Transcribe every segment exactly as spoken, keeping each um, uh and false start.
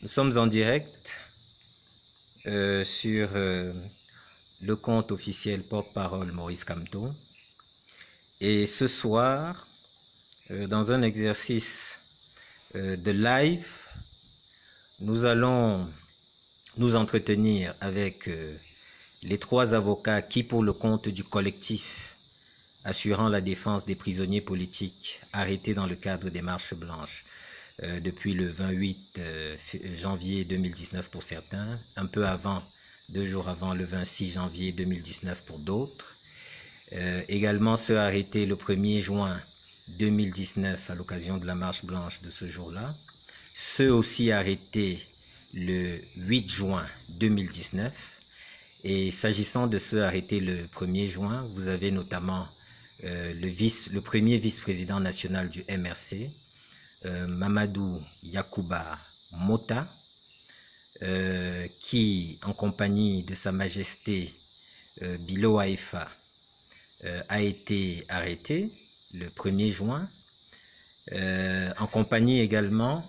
Nous sommes en direct euh, sur euh, le compte officiel porte-parole Maurice Kamto. Et ce soir, euh, dans un exercice euh, de live, nous allons nous entretenir avec euh, les trois avocats qui, pour le compte du collectif assurant la défense des prisonniers politiques arrêtés dans le cadre des marches blanches, Euh, depuis le vingt-huit euh, janvier deux mille dix-neuf pour certains, un peu avant, deux jours avant, le vingt-six janvier deux mille dix-neuf pour d'autres. Euh, également ceux arrêtés le premier juin deux mille dix-neuf à l'occasion de la marche blanche de ce jour-là. Ceux aussi arrêtés le huit juin deux mille dix-neuf. Et s'agissant de ceux arrêtés le premier juin, vous avez notamment euh, le, vice, le premier vice-président national du M R C, Euh, Mamadou Yakuba Mota, euh, qui, en compagnie de Sa Majesté euh, Bilo Haïfa, euh, a été arrêté le premier juin, euh, en compagnie également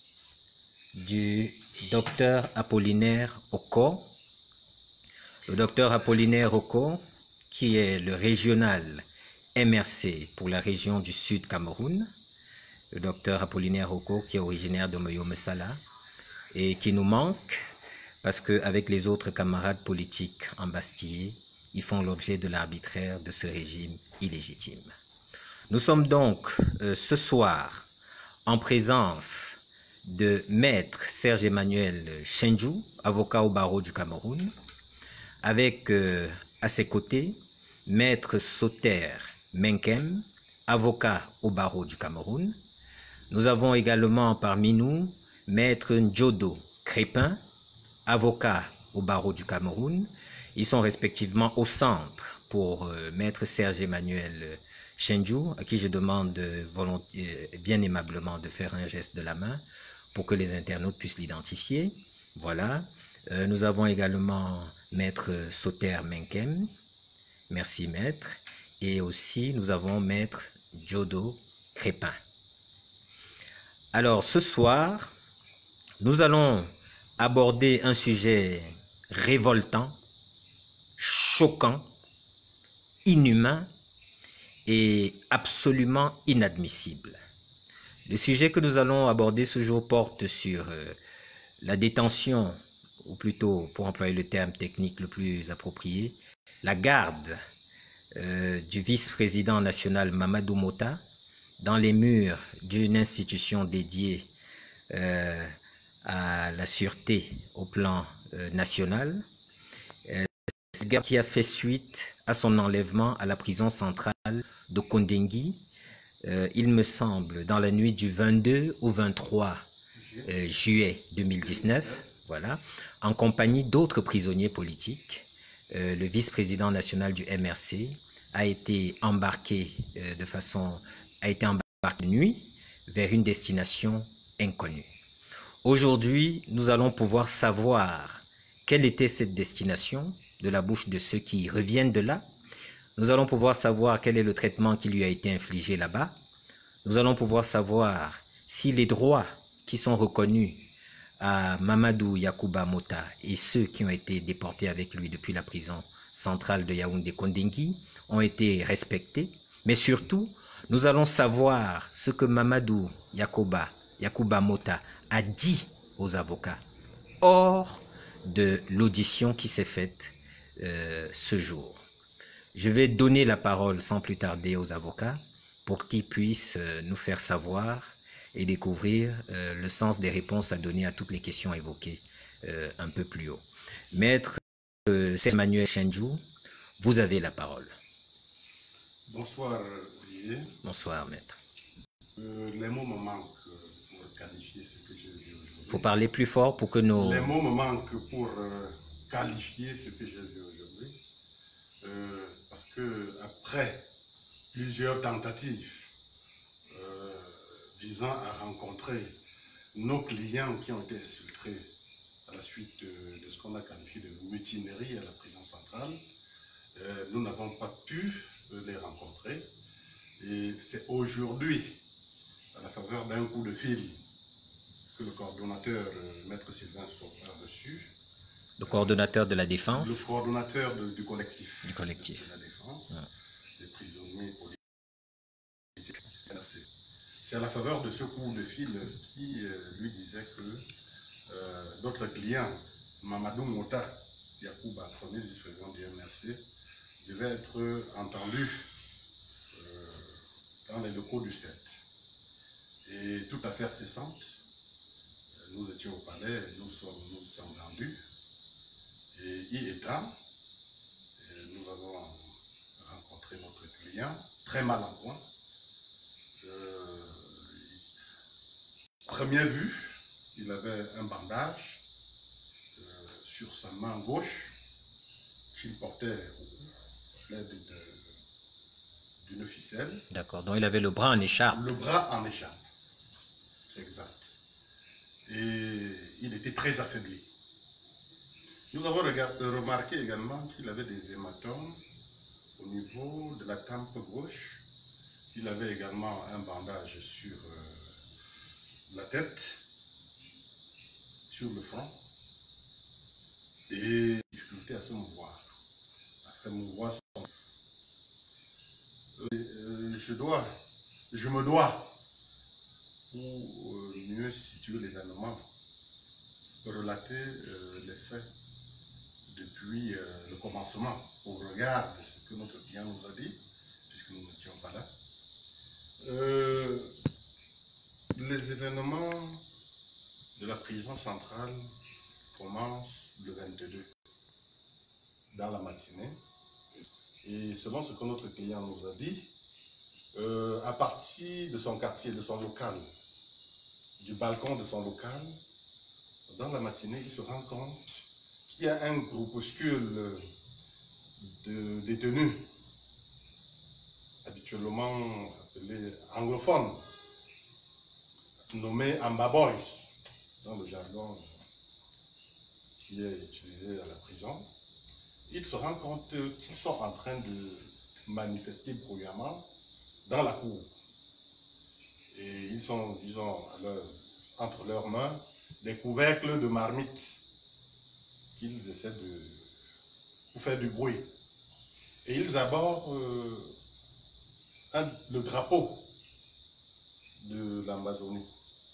du docteur Apollinaire Oko. Le docteur Apollinaire Oko, qui est le régional M R C pour la région du Sud Cameroun, le docteur Apollinaire Oko, qui est originaire de Moyo-Messala et qui nous manque parce qu'avec les autres camarades politiques embastillés, ils font l'objet de l'arbitraire de ce régime illégitime. Nous sommes donc euh, ce soir en présence de Maître Serge-Emmanuel Chenjou, avocat au barreau du Cameroun, avec euh, à ses côtés Maître Soter Menkem, avocat au barreau du Cameroun. Nous avons également parmi nous Maître Ndjodo Crépin, avocat au barreau du Cameroun. Ils sont respectivement au centre pour euh, Maître Serge-Emmanuel Chenjou, à qui je demande euh, bien aimablement de faire un geste de la main pour que les internautes puissent l'identifier. Voilà. Euh, nous avons également Maître Soter Menkem. Merci Maître. Et aussi nous avons Maître Ndjodo Crépin. Alors, ce soir, nous allons aborder un sujet révoltant, choquant, inhumain et absolument inadmissible. Le sujet que nous allons aborder ce jour porte sur euh, la détention, ou plutôt, pour employer le terme technique le plus approprié, la garde euh, du vice-président national Mamadou Mota dans les murs d'une institution dédiée euh, à la sûreté au plan euh, national, euh, cette garde qui a fait suite à son enlèvement à la prison centrale de Kondengui, euh, il me semble, dans la nuit du vingt-deux au vingt-trois euh, juillet deux mille dix-neuf, voilà, en compagnie d'autres prisonniers politiques. Euh, le vice-président national du M R C a été embarqué euh, de façon a été embarqué de nuit vers une destination inconnue. Aujourd'hui, nous allons pouvoir savoir quelle était cette destination de la bouche de ceux qui reviennent de là. Nous allons pouvoir savoir quel est le traitement qui lui a été infligé là-bas. Nous allons pouvoir savoir si les droits qui sont reconnus à Mamadou Yakuba Mota et ceux qui ont été déportés avec lui depuis la prison centrale de Yaoundé-Kondengui ont été respectés. Mais surtout, nous allons savoir ce que Mamadou Yakuba, Yakuba Mota a dit aux avocats hors de l'audition qui s'est faite euh, ce jour. Je vais donner la parole sans plus tarder aux avocats pour qu'ils puissent euh, nous faire savoir et découvrir euh, le sens des réponses à donner à toutes les questions évoquées euh, un peu plus haut. Maître euh, Serge-Emmanuel Chenjou, vous avez la parole. Bonsoir Olivier. Bonsoir Maître. Euh, les mots me manquent pour qualifier ce que j'ai vu aujourd'hui. Il faut parler plus fort pour que nos... Les mots me manquent pour euh, qualifier ce que j'ai vu aujourd'hui. Euh, parce que après plusieurs tentatives euh, visant à rencontrer nos clients qui ont été exfiltrés à la suite de, de ce qu'on a qualifié de mutinerie à la prison centrale, euh, nous n'avons pas pu les rencontrer. Et c'est aujourd'hui, à la faveur d'un coup de fil, que que le coordonnateur, euh, Maître Sylvain Sopra, a reçu. Le coordonnateur de la défense. Le coordonnateur de, du collectif. Du collectif. De, de la défense, ouais. des prisonniers politiques. C'est à la faveur de ce coup de fil qui euh, lui disait que euh, notre client, Mamadou Mota Yakouba, premier vice-président du M R C, devait être entendu euh, dans les locaux du sept. Et toute affaire cessante, nous étions au palais, nous sommes, nous sommes rendus. Et y étant, et nous avons rencontré notre client, très mal en point. Euh, première vue, il avait un bandage euh, sur sa main gauche qu'il portait au cou, à l'aide d'une ficelle. D'accord, donc il avait le bras en écharpe. Le bras en écharpe, c'est exact. Et il était très affaibli. Nous avons remarqué également qu'il avait des hématomes au niveau de la tempe gauche. Il avait également un bandage sur euh, la tête, sur le front, et difficulté à se mouvoir, à faire mouvoir son... Euh, je dois, je me dois, pour euh, mieux situer l'événement, relater euh, les faits depuis euh, le commencement, au regard de ce que notre client nous a dit, puisque nous n'étions pas là. Euh, les événements de la prison centrale commencent le vingt-deux, dans la matinée. Et selon ce que notre client nous a dit, euh, à partir de son quartier, de son local, du balcon de son local, dans la matinée, il se rend compte qu'il y a un groupuscule de détenus, habituellement appelés anglophones, nommés Amba Boys, dans le jargon qui est utilisé à la prison. Il se rend compte qu'ils sont en train de manifester bruyamment dans la cour. Et ils ont, disons, à leur, entre leurs mains, des couvercles de marmite qu'ils essaient de pour faire du bruit. Et ils abordent euh, un, le drapeau de l'Amazonie.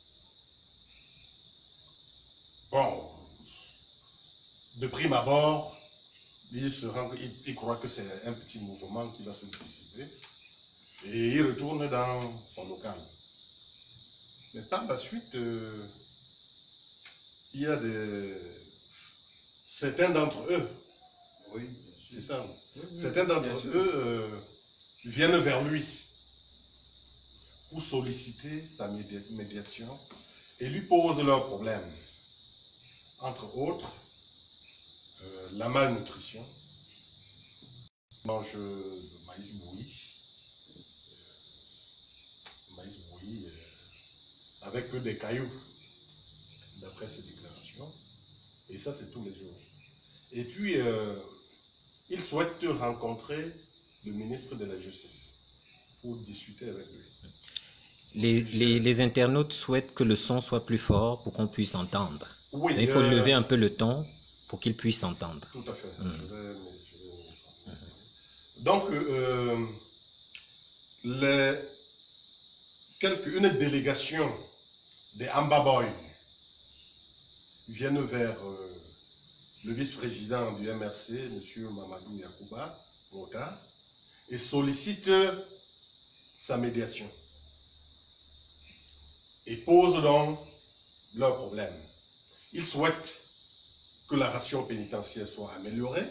Bon, de prime abord, il, se rend, il, il croit que c'est un petit mouvement qui va se dissiper et il retourne dans son local. Mais par la suite, euh, il y a des... certains d'entre eux, oui, c'est ça, oui, oui, certains d'entre eux euh, viennent vers lui pour solliciter sa médiation et lui posent leurs problèmes. Entre autres, euh, la malnutrition, mange de maïs bouilli, euh, maïs bouilli euh, avec des cailloux, d'après ses déclarations, et ça c'est tous les jours. Et puis, euh, il souhaite rencontrer le ministre de la Justice pour discuter avec lui. Les, les, les internautes souhaitent que le son soit plus fort pour qu'on puisse entendre. Oui, il faut euh, lever un peu le ton pour qu'ils puissent entendre. Tout à fait. Mmh. Je vais, je vais... Mmh. Donc, euh, les, quelque, une délégation des Amba Boys viennent vers euh, le vice-président du M R C, M. Mamadou Yakouba Mota, et sollicitent sa médiation. Et posent donc leurs problèmes. Ils souhaitent que la ration pénitentiaire soit améliorée.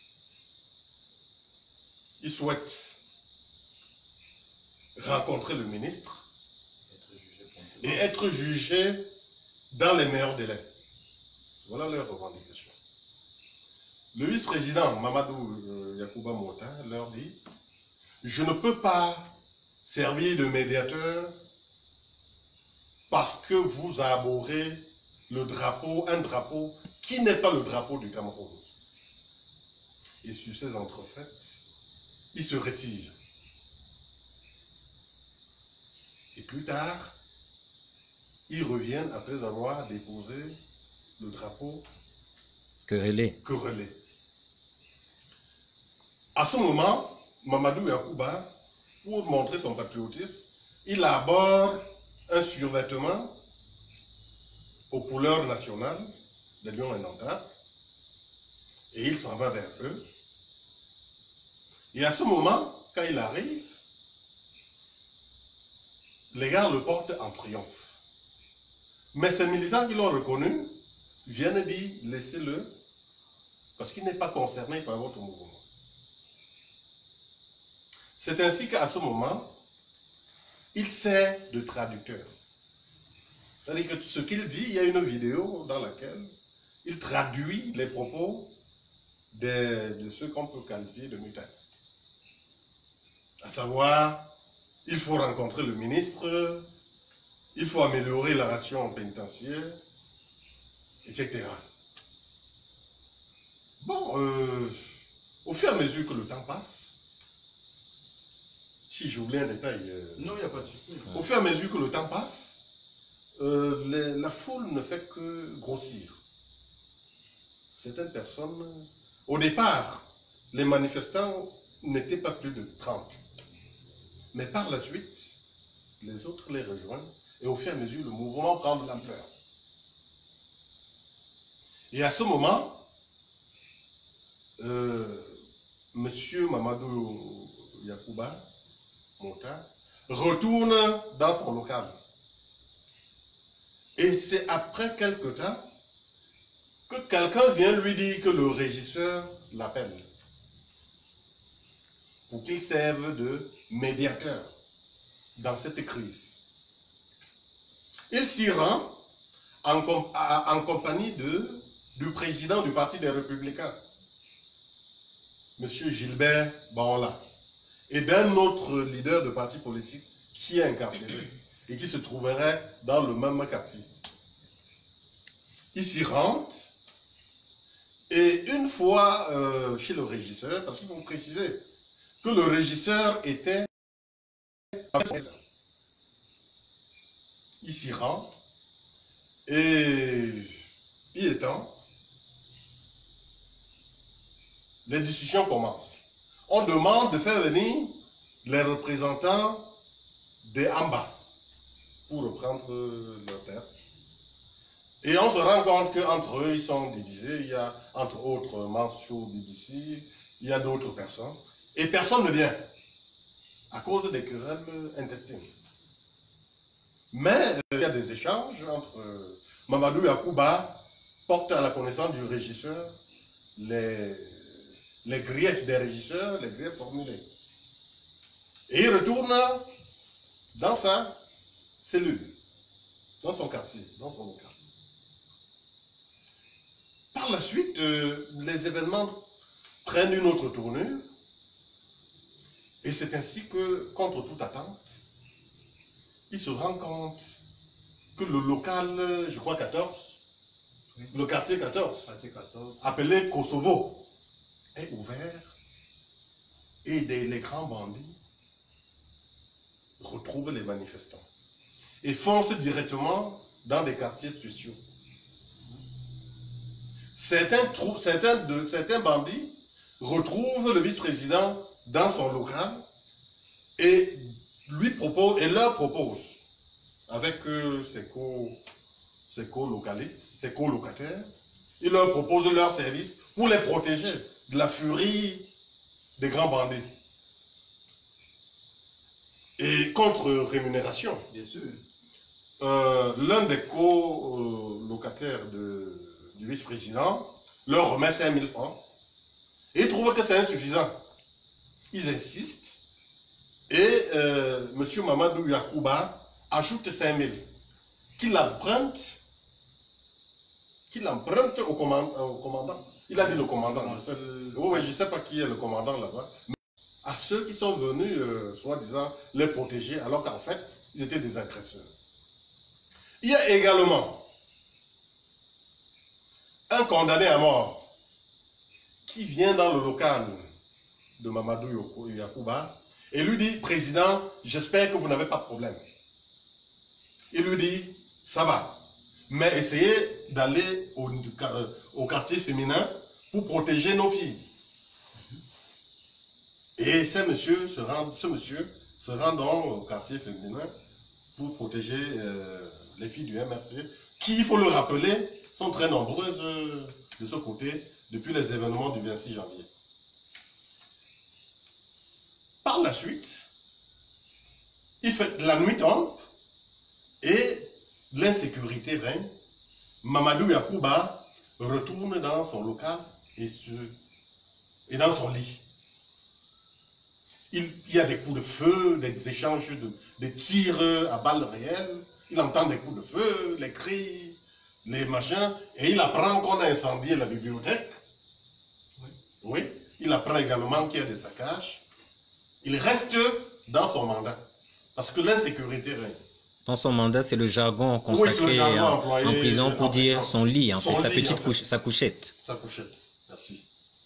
Ils souhaitent rencontrer le ministre et être jugés dans les meilleurs délais. Voilà leurs revendications. Le vice-président Mamadou euh, Yakouba Mota leur dit « Je ne peux pas servir de médiateur parce que vous arborez le drapeau, un drapeau qui n'est pas le drapeau du Cameroun. » Et sur ces entrefaites, il se retire. Et plus tard, ils reviennent après avoir déposé le drapeau querellé. querellé. À ce moment, Mamadou Yakuba, pour montrer son patriotisme, il aborde un survêtement aux couleurs nationales de Lion indomptable et il s'en va vers eux. Et à ce moment, quand il arrive, les gars le portent en triomphe. Mais ces militants qui l'ont reconnu viennent dire laissez-le parce qu'il n'est pas concerné par votre mouvement. C'est ainsi qu'à ce moment, il sert de traducteur. C'est-à-dire que ce qu'il dit, il y a une vidéo dans laquelle il traduit les propos de, de ceux qu'on peut qualifier de mutins. À savoir, il faut rencontrer le ministre, il faut améliorer la ration pénitentiaire, et cetera. Bon, euh, au fur et à mesure que le temps passe, si j'oublie un détail... Euh, non, il n'y a pas de souci. Au fur et à mesure que le temps passe, euh, les, la foule ne fait que grossir. Certaines personnes... Au départ, les manifestants n'étaient pas plus de trente. Mais par la suite, les autres les rejoignent et au fur et à mesure, le mouvement prend de l'ampleur. Et à ce moment, euh, Monsieur Mamadou Yakuba Mota retourne dans son local. Et c'est après quelque temps que quelqu'un vient lui dire que le régisseur l'appelle pour qu'il serve de médiateur dans cette crise. Il s'y rend en, com en compagnie de, du président du Parti des Républicains, M. Gilbert Baola, et d'un autre leader de parti politique qui est incarcéré et qui se trouverait dans le même quartier. Il s'y rend et une fois euh, chez le régisseur, parce qu'il faut préciser que le régisseur était il s'y rend et il est temps, les discussions commencent. On demande de faire venir les représentants des Amba pour reprendre leur terre. Et on se rend compte qu'entre eux, ils sont divisés. Il y a entre autres Mansour B B C, il y a d'autres personnes. Et personne ne vient à cause des querelles intestines. Mais euh, il y a des échanges entre euh, Mamadou Yakuba porte à la connaissance du régisseur les, les griefs des régisseurs, les griefs formulés. Et il retourne dans sa cellule, dans son quartier, dans son local. Par la suite, euh, les événements prennent une autre tournure. Et c'est ainsi que, contre toute attente, il se rend compte que le local, je crois quatorze, oui. Le quartier quatorze, quartier quatorze, appelé Kosovo, est ouvert et des, les grands bandits retrouvent les manifestants et foncent directement dans des quartiers spéciaux. Certains, certains, de, certains bandits retrouvent le vice-président dans son local et lui propose et leur propose avec euh, ses co ses co-localistes, ses co-locataires, il leur propose leur service pour les protéger de la furie des grands bandits. Et contre rémunération, bien sûr, euh, l'un des co-locataires de, du vice-président leur remet cinq mille francs et ils trouvent que c'est insuffisant. Ils insistent et euh, M. Mamadou Yakuba ajoute cinq mille qu'il emprunte, qu'il emprunte au, command, au commandant. Il a dit le commandant. Je sais, oui, je ne sais pas qui est le commandant là-bas. Mais à ceux qui sont venus, euh, soi-disant, les protéger, alors qu'en fait, ils étaient des agresseurs. Il y a également un condamné à mort qui vient dans le local de Mamadou Yakuba et lui dit, président, j'espère que vous n'avez pas de problème. Il lui dit, ça va. Mais essayez d'aller au, au quartier féminin pour protéger nos filles. Et ce monsieur se rend, ce monsieur se rend donc au quartier féminin pour protéger euh, les filles du M R C, qui, il faut le rappeler, sont très nombreuses euh, de ce côté depuis les événements du vingt-six janvier. Par la suite, il fait, la nuit tombe et l'insécurité règne. Mamadou Yakouba retourne dans son local et, se, et dans son lit. Il, il y a des coups de feu, des échanges de des tirs à balles réelles. Il entend des coups de feu, les cris, les machins, et il apprend qu'on a incendié la bibliothèque. Oui. Oui. Il apprend également qu'il y a des saccages. Il reste dans son mandat, parce que l'insécurité règne. Dans son mandat, c'est le jargon consacré oui, le jargon en, en prison pour en dire prison. Son lit, en son fait, lit, sa petite en fait. Couche, sa couchette. Sa couchette, merci.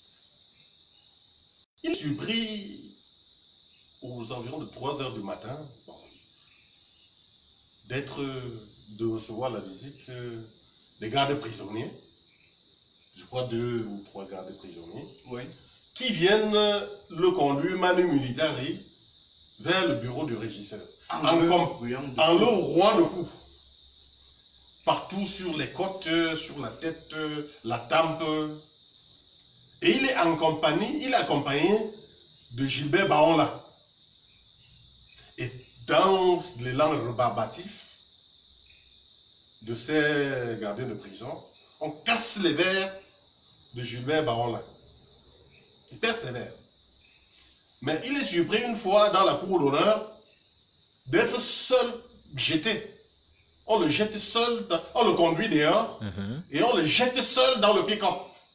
Il surprit aux environs de trois heures du matin bon, d'être, de recevoir la visite des gardes prisonniers, je crois deux ou trois gardes prisonniers, oui. Qui viennent le conduire manu militari vers le bureau du régisseur. En, en, le, en le roi de coups. Partout sur les côtes, sur la tête, la tempe. Et il est en compagnie, il est accompagné de Gilbert Baonla. Et dans l'élan rebarbatif de ces gardiens de prison, on casse les verres de Gilbert Baonla. Il persévère. Mais il est surpris une fois dans la cour d'honneur d'être seul jeté. On le jette seul, dans, on le conduit dehors mm-hmm. Et on le jette seul dans le pick-up.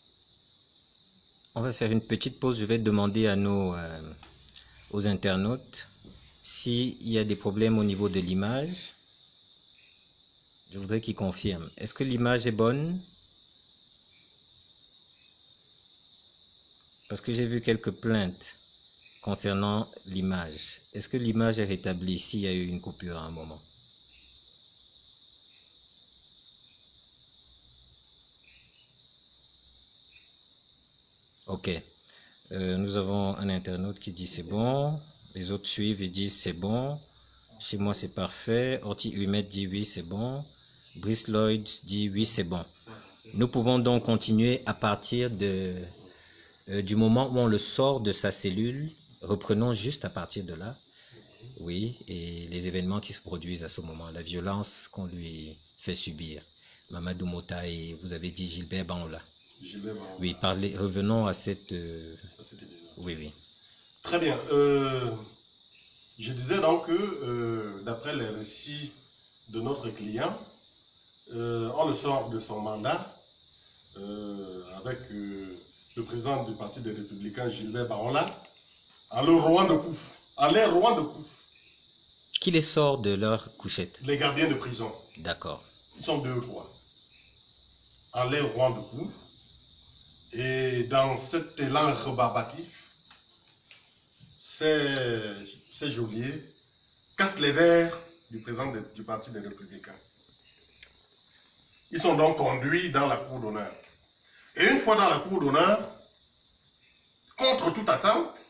On va faire une petite pause. Je vais demander à nos, euh, aux internautes s'il y a des problèmes au niveau de l'image. Je voudrais qu'ils confirment. Est-ce que l'image est bonne? Parce que j'ai vu quelques plaintes concernant l'image. Est-ce que l'image est rétablie s'il y a eu une coupure à un moment? Ok. Euh, nous avons un internaute qui dit c'est bon. Les autres suivent et disent c'est bon. Chez moi c'est parfait. Orti Humet dit oui c'est bon. Brice Lloyd dit oui c'est bon. Nous pouvons donc continuer à partir de, euh, du moment où on le sort de sa cellule. Reprenons juste à partir de là. Oui, et les événements qui se produisent à ce moment, la violence qu'on lui fait subir. Mamadou Mota et vous avez dit Gilbert Baonla. Gilbert Baonla. Oui, parlez, revenons à cette... Euh... À cette oui, oui. Très bien. Euh, je disais donc que, euh, d'après les récits de notre client, euh, on le sort de son mandat euh, avec euh, le président du Parti des Républicains, Gilbert Baonla, à leur roi de coups. À l'air roi de coups. Qui les sort de leur couchette? Les gardiens de prison. D'accord. Ils sont deux ou trois. En l'air roi de coups. Et dans cet élan rebarbatif, ces, ces geôliers cassent les verres du président de, du Parti des Républicains. Ils sont donc conduits dans la cour d'honneur. Et une fois dans la cour d'honneur, contre toute attente,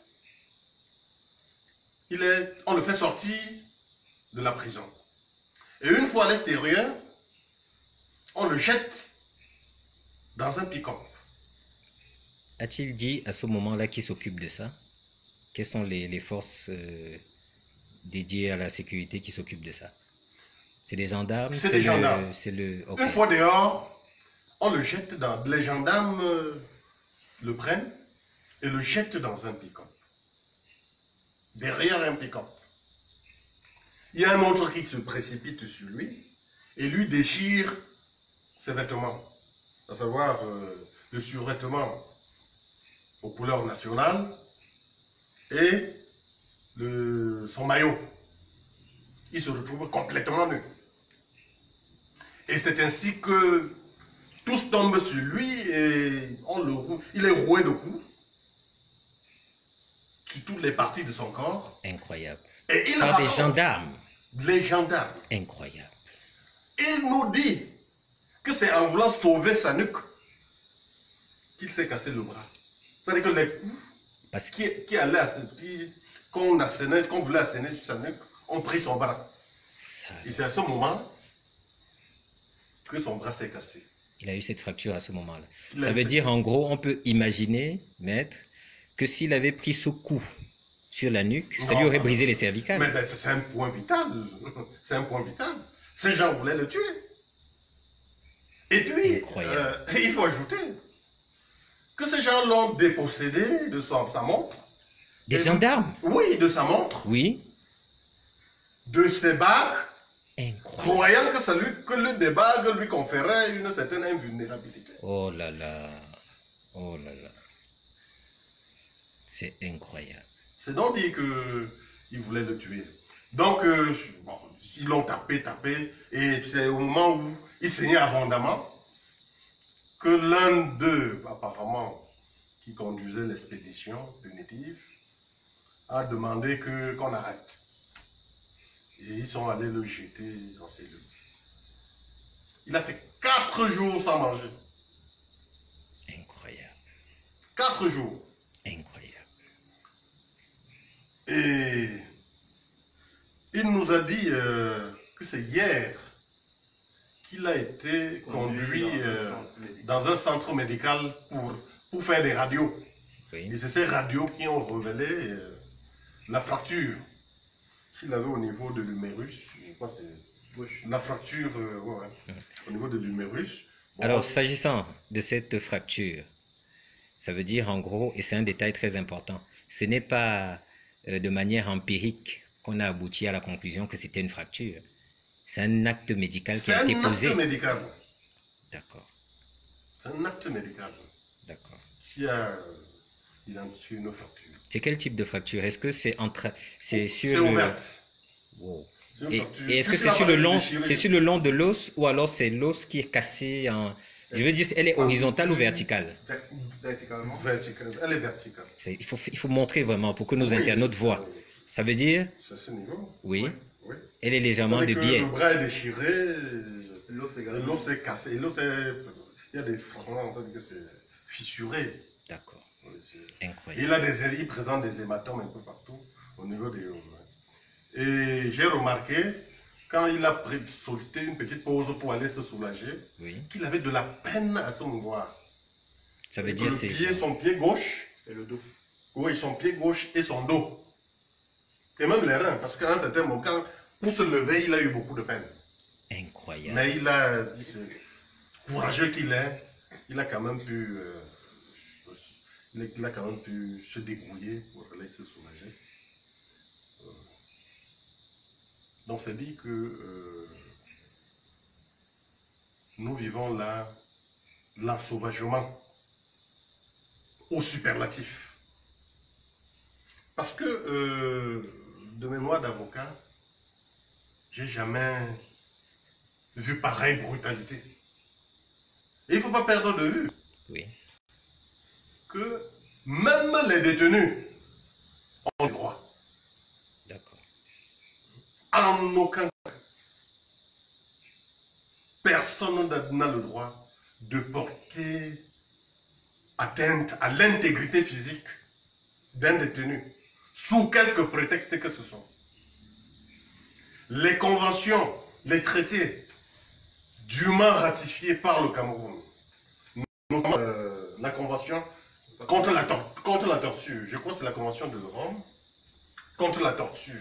il est, on le fait sortir de la prison. Et une fois à l'extérieur, on le jette dans un pick-up. A-t-il dit à ce moment-là qui s'occupe de ça? Quelles sont les, les forces euh, dédiées à la sécurité qui s'occupent de ça? C'est des gendarmes? C'est des gendarmes. C'est le... Okay. Une fois dehors, on le jette dans... Les gendarmes euh, le prennent et le jettent dans un pick-up. Derrière un pick-up. Il y a un autre qui se précipite sur lui et lui déchire ses vêtements, à savoir euh, le survêtement aux couleurs nationales et le, son maillot. Il se retrouve complètement nu. Et c'est ainsi que tous tombent sur lui et on le roue. Il est roué de coups sur toutes les parties de son corps. Incroyable. Et il Par des gendarmes. Les gendarmes. Incroyable. Il nous dit que c'est en voulant sauver sa nuque qu'il s'est cassé le bras. C'est-à-dire que les coups Parce qui, qui allaient qui, qu'on assénait, qu'on voulait asséner sur sa nuque, ont pris son bras. Ça... Et c'est à ce moment que son bras s'est cassé. Il a eu cette fracture à ce moment-là. Ça veut dire, en gros, on peut imaginer, maître, que s'il avait pris ce coup sur la nuque, non, ça lui aurait brisé les cervicales. Mais c'est un point vital. C'est un point vital. Ces gens voulaient le tuer. Et puis, euh, il faut ajouter que ces gens l'ont dépossédé de son, sa montre. Des gendarmes? Oui, de sa montre. Oui. De ses bagues. Incroyable. Croyant que, ça lui, que l'une des bagues lui conférait une certaine invulnérabilité. Oh là là. Oh là là. C'est incroyable. C'est donc dit qu'ils voulaient le tuer. Donc, euh, bon, ils l'ont tapé, tapé, et c'est au moment où il saignait abondamment que l'un d'eux, apparemment, qui conduisait l'expédition punitive, a demandé que, qu'on arrête. Et ils sont allés le jeter en cellule. Il a fait quatre jours sans manger. Incroyable. Quatre jours. Incroyable. Et il nous a dit euh, que c'est hier qu'il a été conduit, conduit dans, euh, un dans un centre médical pour, pour faire des radios. Oui. Et c'est ces radios qui ont révélé euh, la fracture qu'il avait au niveau de l'humérus. Je crois que c'est la fracture euh, ouais, mmh. au niveau de l'humérus. Bon, alors, s'agissant de cette fracture, ça veut dire en gros, et c'est un détail très important, ce n'est pas euh, de manière empirique qu'on a abouti à la conclusion que c'était une fracture. C'est un acte médical qui a été posé. C'est un acte médical. D'accord. C'est un acte médical. D'accord. Qui a identifié une fracture. C'est quel type de fracture? Est-ce que c'est entre, c'est sur C'est le... ouverte. Wow. Et, et est-ce que c'est sur le long, c'est sur le long de l'os ou alors c'est l'os qui est cassé en... Je veux dire, elle est horizontale ou verticale? Verticalement. Verticale. Elle est verticale. Il faut, il faut montrer vraiment pour que nos oui, internautes voient. Oui. Ça veut dire... C'est à ce niveau. Oui. Oui. Oui. Elle est légèrement de biais. Le bras est déchiré, l'os est, est cassé, l'os est... Il y a des fragments, ça veut dire que c'est fissuré. D'accord. Oui, incroyable. Il, a des, il présente des hématomes un peu partout au niveau des... Et j'ai remarqué, quand il a sollicité une petite pause pour aller se soulager, oui. qu'il avait de la peine à se mouvoir. Ça veut dire c'est... Pied, son pied gauche... Et le dos. Oui, son pied gauche et son dos. Et même les reins, parce qu'à un certain moment, quand, pour se lever, il a eu beaucoup de peine. Incroyable. Mais il a, courageux qu'il est, il a quand même pu, euh, il a quand même pu se débrouiller pour aller se soulager. Euh, donc c'est dit que euh, nous vivons là l'ensauvagement au superlatif. Parce que, euh, de mémoire d'avocat, j'ai jamais vu pareille brutalité. Et il ne faut pas perdre de vue oui. que même les détenus ont le droit. D'accord. En aucun cas, personne n'a le droit de porter atteinte à l'intégrité physique d'un détenu, sous quelque prétexte que ce soit. Les conventions, les traités dûment ratifiés par le Cameroun, notamment euh, la convention contre la, contre la torture, je crois que c'est la convention de Rome, contre la torture,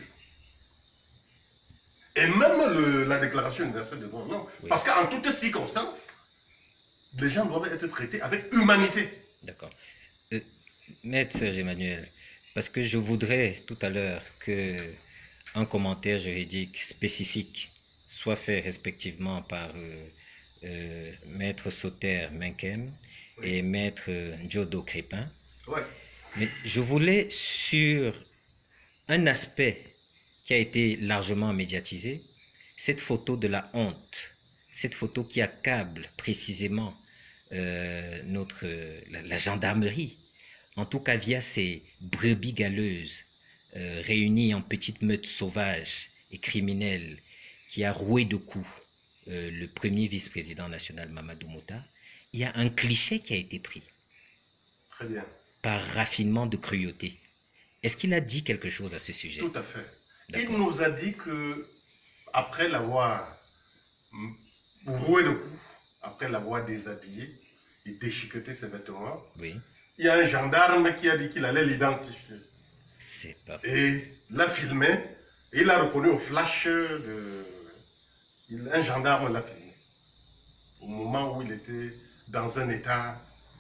et même le, la déclaration universelle des droits de l'homme, oui. Parce qu'en toutes circonstances, les gens doivent être traités avec humanité. D'accord. Euh, Maître Serge Emmanuel, parce que je voudrais tout à l'heure qu'un commentaire juridique spécifique soit fait respectivement par euh, euh, Maître Sauter Menkem oui. et Maître Djodo Crépin. Ouais. Mais je voulais sur un aspect qui a été largement médiatisé, cette photo de la honte, cette photo qui accable précisément euh, notre, la, la gendarmerie, en tout cas via ces brebis galeuses euh, réunies en petites meutes sauvages et criminelles qui a roué de coups euh, le premier vice-président national Mamadou Mota, il y a un cliché qui a été pris. Très bien. Par raffinement de cruauté. Est-ce qu'il a dit quelque chose à ce sujet? Tout à fait. Il nous a dit que, après l'avoir roué le cou, après l'avoir déshabillé et déchiqueté ses vêtements, oui. Il y a un gendarme qui a dit qu'il allait l'identifier. C'est pas possible. Et l'a filmé, et il l'a reconnu au flash de... Un gendarme l'a filmé. Au moment où il était dans un état,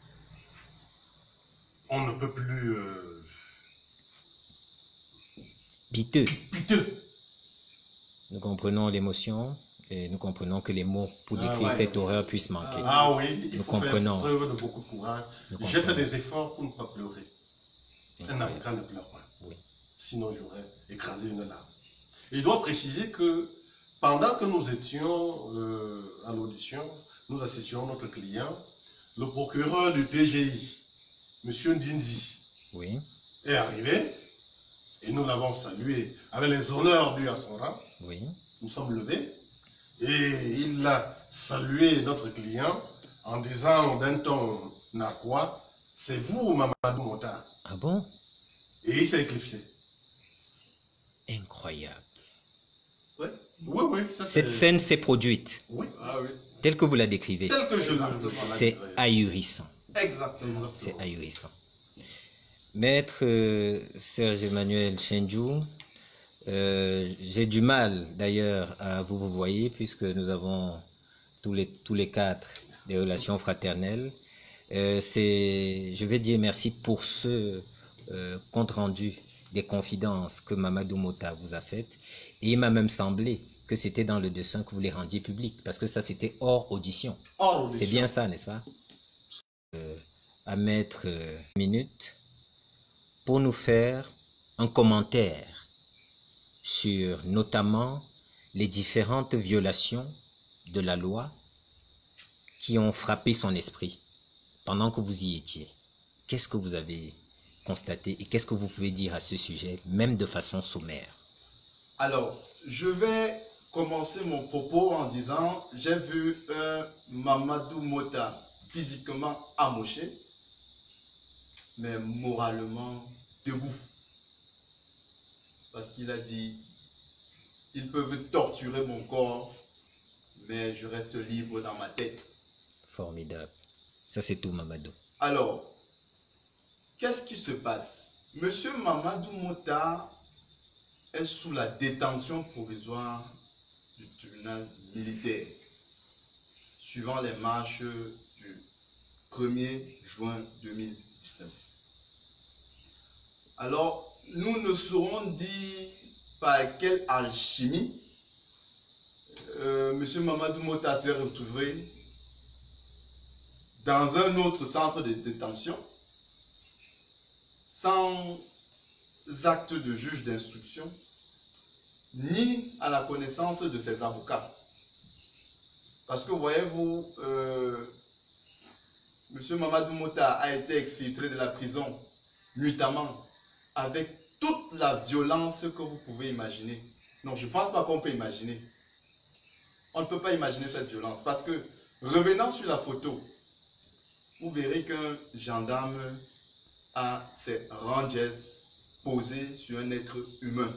on ne peut plus... Euh... Piteux. Piteux. Nous comprenons l'émotion et nous comprenons que les mots pour décrire ah ouais, cette horreur puissent manquer. Ah oui, il nous faut comprenons. faire preuve de beaucoup de courage. J'ai fait des efforts pour ne pas pleurer. Oui. Un avocat ne pleure pas. Oui. Sinon, j'aurais écrasé une larme. Et je dois préciser que pendant que nous étions euh, à l'audition, nous assistions notre client, le procureur du T G I, M. Ndinzi, oui. est arrivé et nous l'avons salué avec les honneurs dus à son rang. Oui. Nous sommes levés et il a salué notre client en disant d'un ton narquois, c'est vous, Mamadou Mota. Ah bon? Et il s'est éclipsé. Incroyable. Oui, oui, oui. Ça, cette scène s'est produite. Oui. Ah, oui. Telle que vous la décrivez. Telle que je la C'est ahurissant. Exactement. C'est ahurissant. Maître euh, Serge Emmanuel Chenjou, euh, j'ai du mal d'ailleurs à vous vous voyez puisque nous avons tous les, tous les quatre des relations fraternelles. Euh, c'est, je vais dire merci pour ce euh, compte rendu des confidences que Mamadou Mota vous a faites. Et il m'a même semblé que c'était dans le dessein que vous les rendiez public, parce que ça c'était hors audition. Hors audition. C'est bien ça, n'est-ce pas? euh, À mettre euh, une minute pour nous faire un commentaire sur notamment les différentes violations de la loi qui ont frappé son esprit pendant que vous y étiez. Qu'est-ce que vous avez constaté et qu'est-ce que vous pouvez dire à ce sujet, même de façon sommaire? Alors, je vais commencer mon propos en disant, j'ai vu un Mamadou Mota physiquement amoché, mais moralement debout. Parce qu'il a dit, ils peuvent torturer mon corps, mais je reste libre dans ma tête. Formidable. Ça, c'est tout, Mamadou. Alors, qu'est-ce qui se passe? Monsieur Mamadou Mota est sous la détention provisoire du tribunal militaire, suivant les marches du premier juin deux mille dix-neuf. Alors, nous ne saurons dire par quelle alchimie euh, monsieur Mamadou Mota s'est retrouvé dans un autre centre de détention, sans acte de juge d'instruction, ni à la connaissance de ses avocats. Parce que voyez-vous, euh, M. Mamadou Mota a été exfiltré de la prison nuitamment avec toute la violence que vous pouvez imaginer. Non, je ne pense pas qu'on peut imaginer. On ne peut pas imaginer cette violence. Parce que, revenant sur la photo, vous verrez qu'un gendarme a ses ranges posés sur un être humain.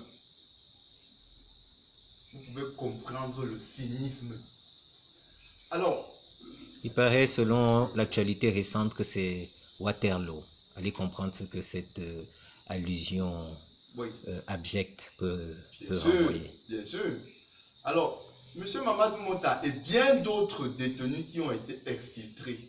Vous pouvez comprendre le cynisme. Alors, il paraît, selon l'actualité récente, que c'est Waterloo. Allez comprendre ce que cette euh, allusion oui. euh, abjecte peut, bien peut sûr, renvoyer. Bien sûr. Alors, M. Mamadou Mota et bien d'autres détenus qui ont été exfiltrés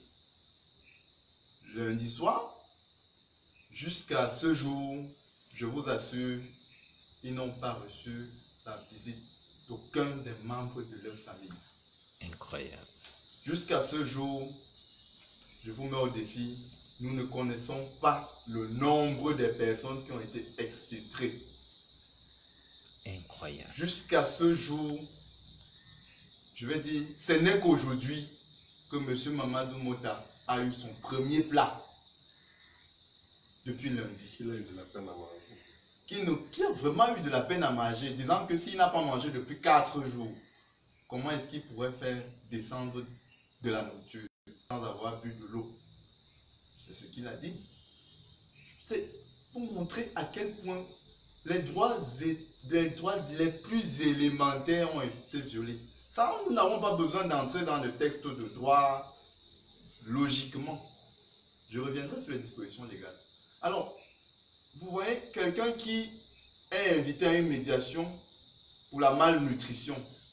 lundi soir, jusqu'à ce jour, je vous assure, ils n'ont pas reçu la visite d'aucun des membres de leur famille. Incroyable. Jusqu'à ce jour, je vous mets au défi, nous ne connaissons pas le nombre de personnes qui ont été exfiltrées. Incroyable. Jusqu'à ce jour, je vais dire, ce n'est qu'aujourd'hui que M. Mamadou Mota a eu son premier plat depuis lundi. Il a eu de la peine à manger. Qui, ne, qui a vraiment eu de la peine à manger, disant que s'il n'a pas mangé depuis quatre jours, comment est-ce qu'il pourrait faire descendre de la nourriture sans avoir bu de l'eau? C'est ce qu'il a dit. C'est pour montrer à quel point les droits, les droits les plus élémentaires ont été violés. Ça, nous n'avons pas besoin d'entrer dans le texte de droit logiquement. Je reviendrai sur les dispositions légales. Alors, vous voyez, quelqu'un qui est invité à une médiation pour la malnutrition,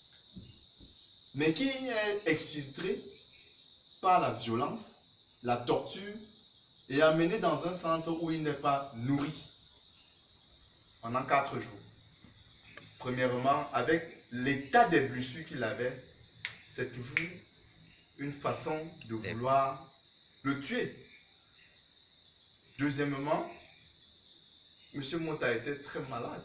mais qui est exfiltré par la violence, la torture, et amené dans un centre où il n'est pas nourri pendant quatre jours. Premièrement, avec l'état des blessures qu'il avait, c'est toujours une façon de vouloir le tuer. Deuxièmement, M. Mota était très malade.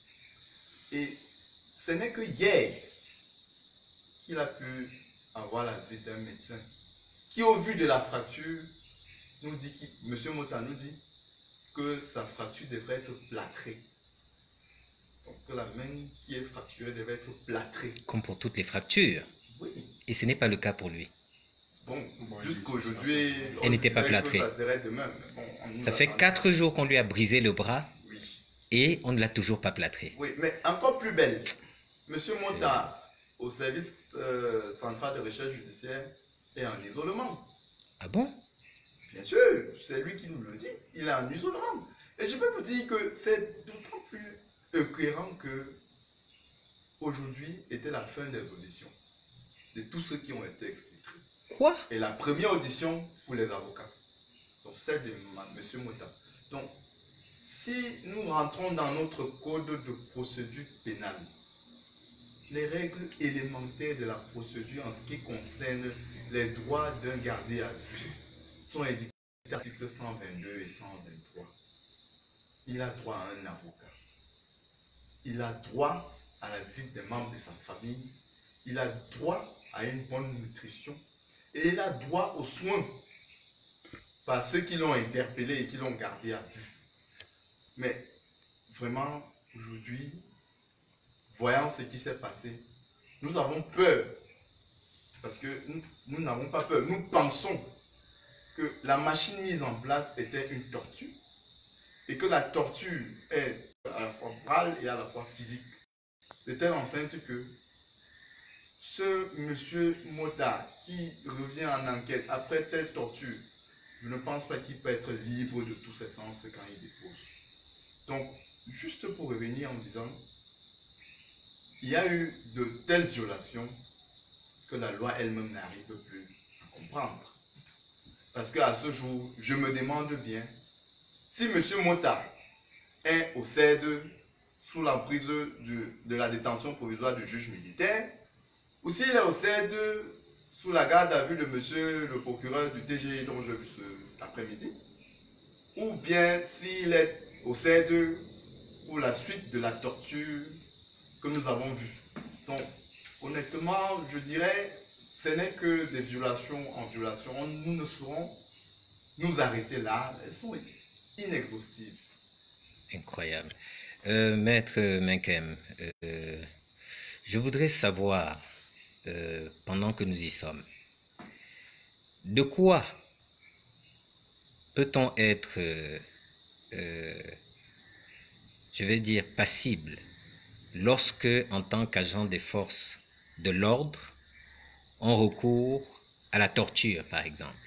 Et ce n'est que hier qu'il a pu avoir la visite d'un médecin qui, au vu de la fracture, nous dit, M. Mota nous dit que sa fracture devrait être plâtrée. Donc que la main qui est fracturée devrait être plâtrée. Comme pour toutes les fractures. Oui. Et ce n'est pas le cas pour lui. Bon, jusqu'aujourd'hui, elle n'était pas plâtrée. Ça serait demain, bon, ça fait quatre jours qu'on lui a brisé le bras. Oui. Et on ne l'a toujours pas plâtré. Oui, mais encore plus belle. M. Mota, au service euh, central de recherche judiciaire, est en isolement. Ah bon? Bien sûr, c'est lui qui nous le dit. Il est en isolement. Et je peux vous dire que c'est d'autant plus éclairant que aujourd'hui était la fin des auditions de tous ceux qui ont été exfiltrés. Quoi? Et la première audition pour les avocats. Donc celle de M. Mota. Donc, si nous rentrons dans notre code de procédure pénale, les règles élémentaires de la procédure en ce qui concerne les droits d'un gardé à vue sont indiquées dans les articles cent vingt-deux et cent vingt-trois. Il a droit à un avocat. Il a droit à la visite des membres de sa famille. Il a droit à une bonne nutrition. Et il a droit aux soins par ceux qui l'ont interpellé et qui l'ont gardé à vue. Mais vraiment, aujourd'hui, voyant ce qui s'est passé, nous avons peur. Parce que nous n'avons pas peur. Nous pensons que la machine mise en place était une torture. Et que la torture est à la fois morale et à la fois physique. De telle enceinte que ce monsieur Mota qui revient en enquête après telle torture, je ne pense pas qu'il peut être libre de tous ses sens quand il dépose. Donc, juste pour revenir en disant, il y a eu de telles violations que la loi elle-même n'arrive plus à comprendre. Parce qu'à ce jour, je me demande bien si M. Mota est au C E D sous l'emprise de la détention provisoire du juge militaire, ou s'il est au C E D sous la garde à vue de M. le procureur du T G I dont je vu cet après-midi, ou bien s'il est au C E D pour la suite de la torture que nous avons vue. Donc, honnêtement, je dirais, ce n'est que des violations en violation. Nous ne saurons nous arrêter là. Elles sont inexhaustives. Incroyable. Euh, Maître Menkem, euh, je voudrais savoir, euh, pendant que nous y sommes, de quoi peut-on être, euh, euh, je vais dire, passible lorsque, en tant qu'agent des forces de l'ordre, on recourt à la torture, par exemple?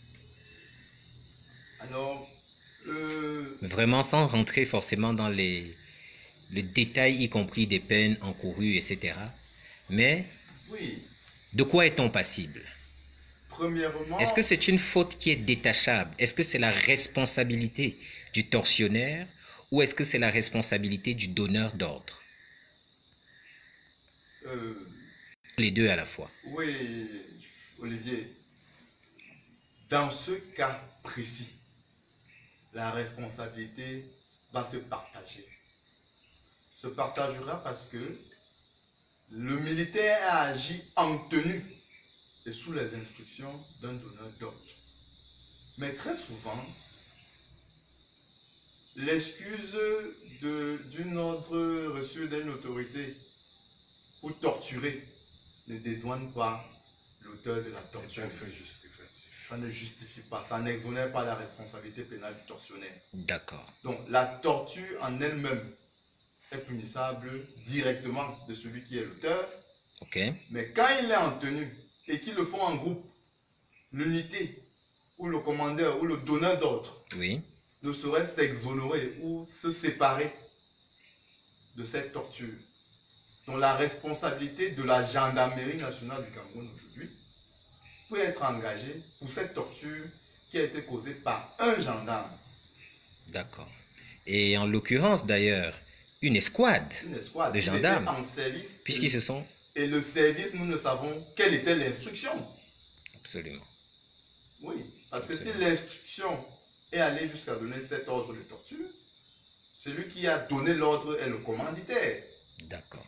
Alors, euh... vraiment sans rentrer forcément dans les, le détail, y compris des peines encourues, et cetera. Mais, oui. De quoi est-on passible? Premièrement... Est-ce que c'est une faute qui est détachable? Est-ce que c'est la responsabilité du tortionnaire ou est-ce que c'est la responsabilité du donneur d'ordre? euh... Les deux à la fois. Oui, Olivier. Dans ce cas précis, la responsabilité va se partager. Se partagera parce que le militaire a agi en tenue et sous les instructions d'un donneur d'ordre. Mais très souvent, l'excuse d'une ordre reçue d'une autorité pour torturer ne dédouane pas l'auteur de la C'est torture. un fait justificatif. Ça ne justifie pas, ça n'exonère pas la responsabilité pénale du tortionnaire. D'accord. Donc la torture en elle-même est punissable directement de celui qui est l'auteur. Ok. Mais quand il est en tenue et qu'ils le font en groupe, l'unité ou le commandeur ou le donneur d'ordre Oui. ne saurait s'exonérer ou se séparer de cette torture. Donc la responsabilité de la gendarmerie nationale du Cameroun aujourd'hui peut être engagée pour cette torture qui a été causée par un gendarme. D'accord. Et en l'occurrence d'ailleurs, une escouade Une escouade. de Ils gendarmes, étaient en service. puisqu'ils se sont... Et le service, nous ne savons quelle était l'instruction. Absolument. Oui, parce que si Absolument. l'instruction est allée jusqu'à donner cet ordre de torture, celui qui a donné l'ordre est le commanditaire. D'accord.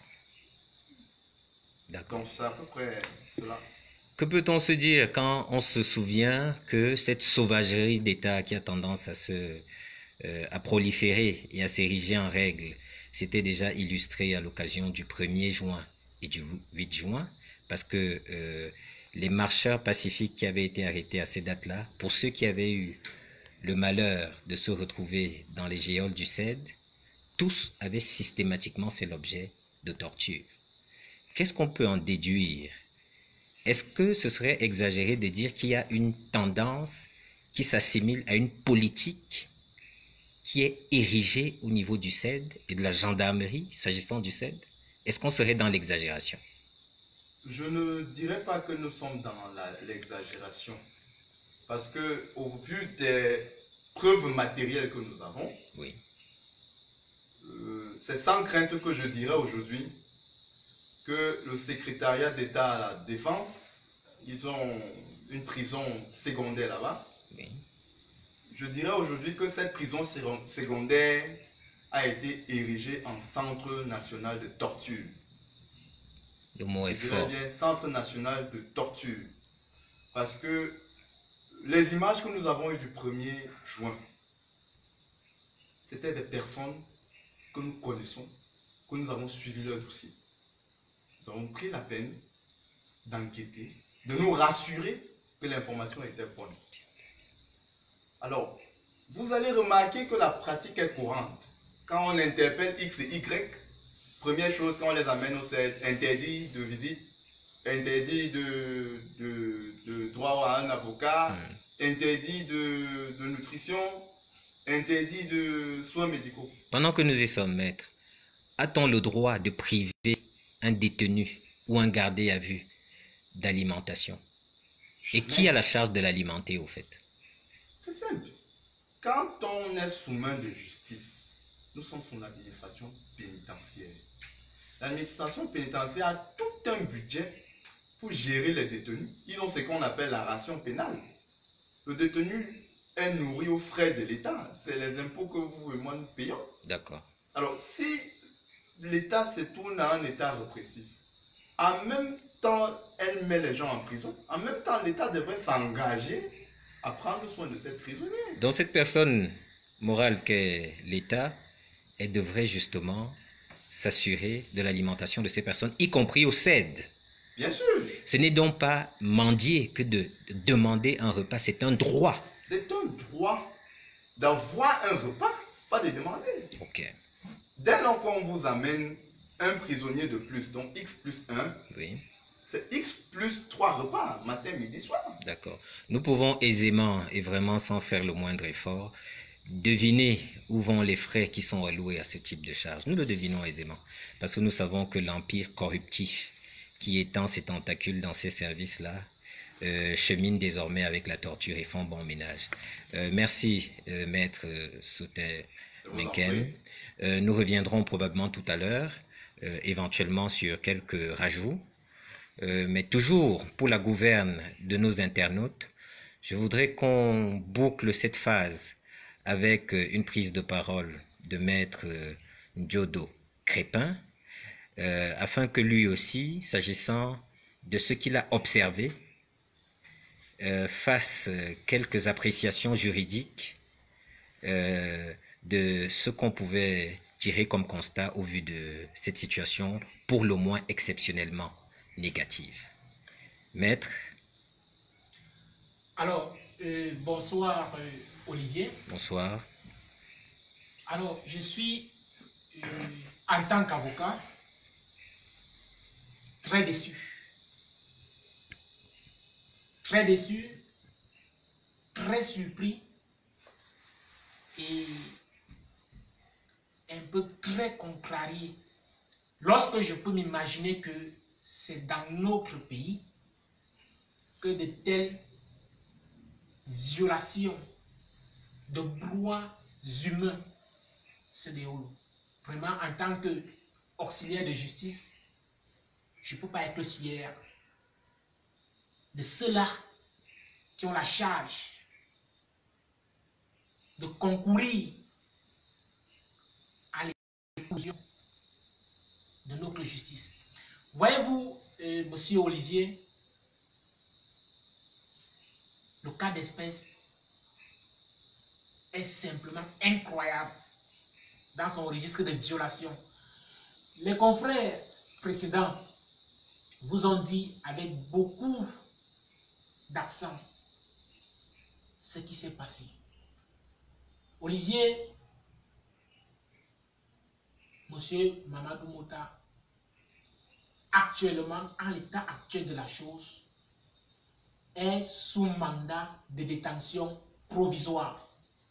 D'accord. Donc c'est à peu près cela. Que peut-on se dire quand on se souvient que cette sauvagerie d'État qui a tendance à se euh, à proliférer et à s'ériger en règle s'était déjà illustrée à l'occasion du premier juin et du huit juin, parce que euh, les marcheurs pacifiques qui avaient été arrêtés à ces dates-là, pour ceux qui avaient eu le malheur de se retrouver dans les geôles du C E D, tous avaient systématiquement fait l'objet de tortures. Qu'est-ce qu'on peut en déduire? Est-ce que ce serait exagéré de dire qu'il y a une tendance qui s'assimile à une politique qui est érigée au niveau du C E D et de la gendarmerie, s'agissant du C E D? Est-ce qu'on serait dans l'exagération? Je ne dirais pas que nous sommes dans l'exagération. Parce que au vu des preuves matérielles que nous avons, Oui. euh, c'est sans crainte que je dirais aujourd'hui que le secrétariat d'État à la Défense, ils ont une prison secondaire là-bas. Oui. Je dirais aujourd'hui que cette prison secondaire a été érigée en centre national de torture. Le mot est Je dirais fort. bien centre national de torture. Parce que les images que nous avons eues du premier juin, c'était des personnes que nous connaissons, que nous avons suivi leur dossier. Nous avons pris la peine d'enquêter, de nous rassurer que l'information était bonne. Alors, vous allez remarquer que la pratique est courante. Quand on interpelle X et Y, première chose, quand on les amène au C E D, interdit de visite, interdit de, de, de droit à un avocat, mmh. interdit de, de nutrition, interdit de soins médicaux. Pendant que nous y sommes, maître, a-t-on le droit de priver un détenu ou un gardé à vue d'alimentation? Et qui a la charge de l'alimenter au fait? C'est simple. Quand on est sous main de justice, nous sommes sous l'administration pénitentiaire. L'administration pénitentiaire a tout un budget pour gérer les détenus. Ils ont ce qu'on appelle la ration pénale. Le détenu est nourri aux frais de l'État. C'est les impôts que vous et moi nous payons. D'accord. Alors, si l'État se tourne à un État répressif, en même temps, elle met les gens en prison, en même temps, l'État devrait s'engager à prendre soin de cette prisonnière. Donc cette personne morale qu'est l'État, elle devrait justement s'assurer de l'alimentation de ces personnes, y compris au C E D. Bien sûr. Ce n'est donc pas mendier que de demander un repas, c'est un droit. C'est un droit d'avoir un repas, pas de demander. Ok. Dès lors qu'on vous amène un prisonnier de plus, donc X plus un, oui. c'est X plus trois repas, matin, midi, soir. D'accord. Nous pouvons aisément et vraiment sans faire le moindre effort deviner où vont les frais qui sont alloués à ce type de charge. Nous le devinons aisément parce que nous savons que l'empire corruptif qui étend ses tentacules dans ces services-là euh, chemine désormais avec la torture et font bon ménage. Euh, merci, euh, maître Sauter Menken. Euh, nous reviendrons probablement tout à l'heure, euh, éventuellement sur quelques rajouts. Euh, mais toujours pour la gouverne de nos internautes, je voudrais qu'on boucle cette phase avec une prise de parole de maître Ndjodo Crépin, euh, afin que lui aussi, s'agissant de ce qu'il a observé, euh, fasse quelques appréciations juridiques euh, de ce qu'on pouvait tirer comme constat au vu de cette situation, pour le moins exceptionnellement négative. Maître. Alors, euh, bonsoir euh, Olivier. Bonsoir. Alors, je suis, euh, en tant qu'avocat, très déçu. Très déçu, très surpris et un peu très contrarié lorsque je peux m'imaginer que c'est dans notre pays que de telles violations de droits humains se déroulent. Vraiment, en tant qu'auxiliaire de justice, je ne peux pas être fier de ceux-là qui ont la charge de concourir à l'éclosion de notre justice. Voyez-vous, euh, monsieur Olivier, le cas d'espèce est simplement incroyable dans son registre de violation. Les confrères précédents vous ont dit avec beaucoup d'accent ce qui s'est passé. Olivier, monsieur Mamadou Mota, actuellement, en l'état actuel de la chose, est sous mandat de détention provisoire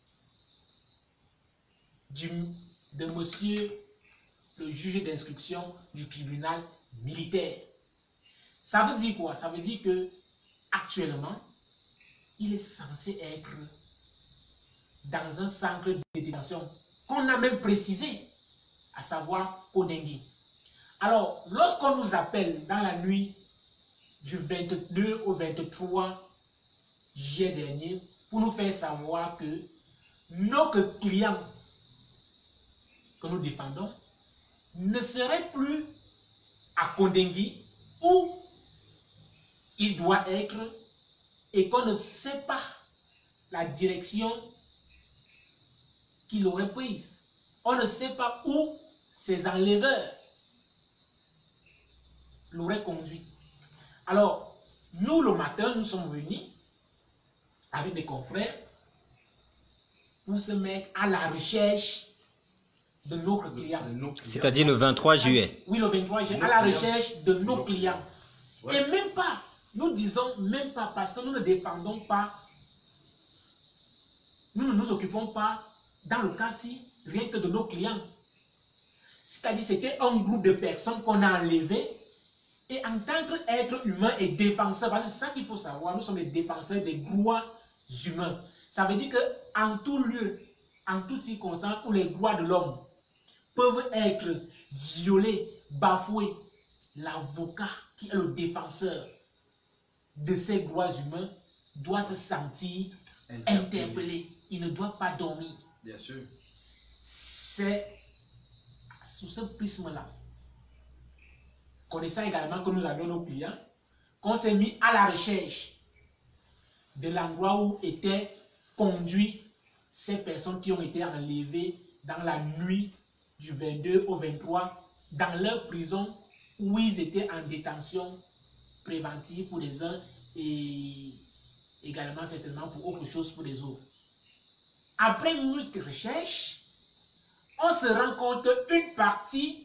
du, de monsieur le juge d'instruction du tribunal militaire. Ça veut dire quoi? Ça veut dire que actuellement, il est censé être dans un centre de détention qu'on a même précisé, à savoir Kondengi. Alors, lorsqu'on nous appelle dans la nuit du vingt-deux au vingt-trois juillet dernier pour nous faire savoir que notre client que nous défendons ne serait plus à Kondengi où il doit être et qu'on ne sait pas la direction qu'il aurait prise. On ne sait pas où ces enleveurs l'auraient conduit. Alors, nous, le matin, nous sommes venus avec des confrères pour se mettre à la recherche de notre client. C'est-à-dire le vingt-trois juillet. Oui, le vingt-trois juillet, à la recherche de nos clients. Ouais. Et même pas, nous disons même pas, parce que nous ne défendons pas, nous ne nous occupons pas, dans le cas-ci, rien que de nos clients. C'est-à-dire c'était un groupe de personnes qu'on a enlevées, et en tant qu'être humain et défenseur, parce que c'est ça qu'il faut savoir, nous sommes les défenseurs des droits humains. Ça veut dire qu'en tout lieu, en toutes circonstances où les droits de l'homme peuvent être violés, bafoués, l'avocat qui est le défenseur de ces droits humains doit se sentir interpellé. interpellé. Il ne doit pas dormir. Bien sûr. C'est sous ce prisme-là, connaissant également que nous avions nos clients, qu'on s'est mis à la recherche de l'endroit où étaient conduits ces personnes qui ont été enlevées dans la nuit du vingt-deux au vingt-trois dans leur prison où ils étaient en détention préventive pour les uns et également certainement pour autre chose pour les autres. Après une minute de recherche, on se rend compte qu'une partie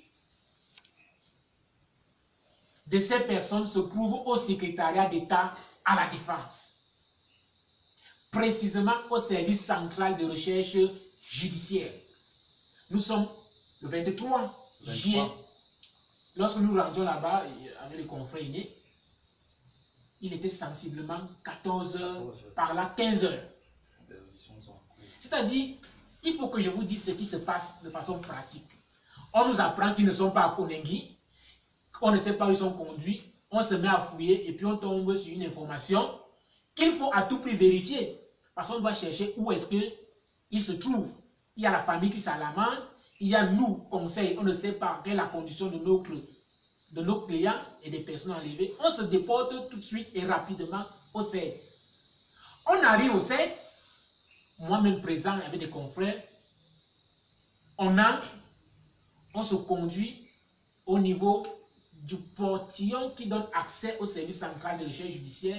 de ces personnes se trouve au secrétariat d'État à la Défense, précisément au service central de recherche judiciaire. Nous sommes le vingt-trois juillet. Lorsque nous rendions là-bas avec les confrères innés, il était sensiblement quatorze heures, par là quinze heures. C'est-à-dire, il faut que je vous dise ce qui se passe de façon pratique. On nous apprend qu'ils ne sont pas à Kondengi, on ne sait pas où ils sont conduits, on se met à fouiller et puis on tombe sur une information qu'il faut à tout prix vérifier. Parce qu'on doit chercher où est-ce qu'ils se trouvent. Il y a la famille qui s'en lamente, il y a nous, conseil, on ne sait pas quelle est la condition de nos, de nos clients et des personnes enlevées. On se déporte tout de suite et rapidement au C E D. On arrive au C E D, moi-même présent avec des confrères, on entre, on se conduit au niveau du portillon qui donne accès au service central de recherche judiciaire.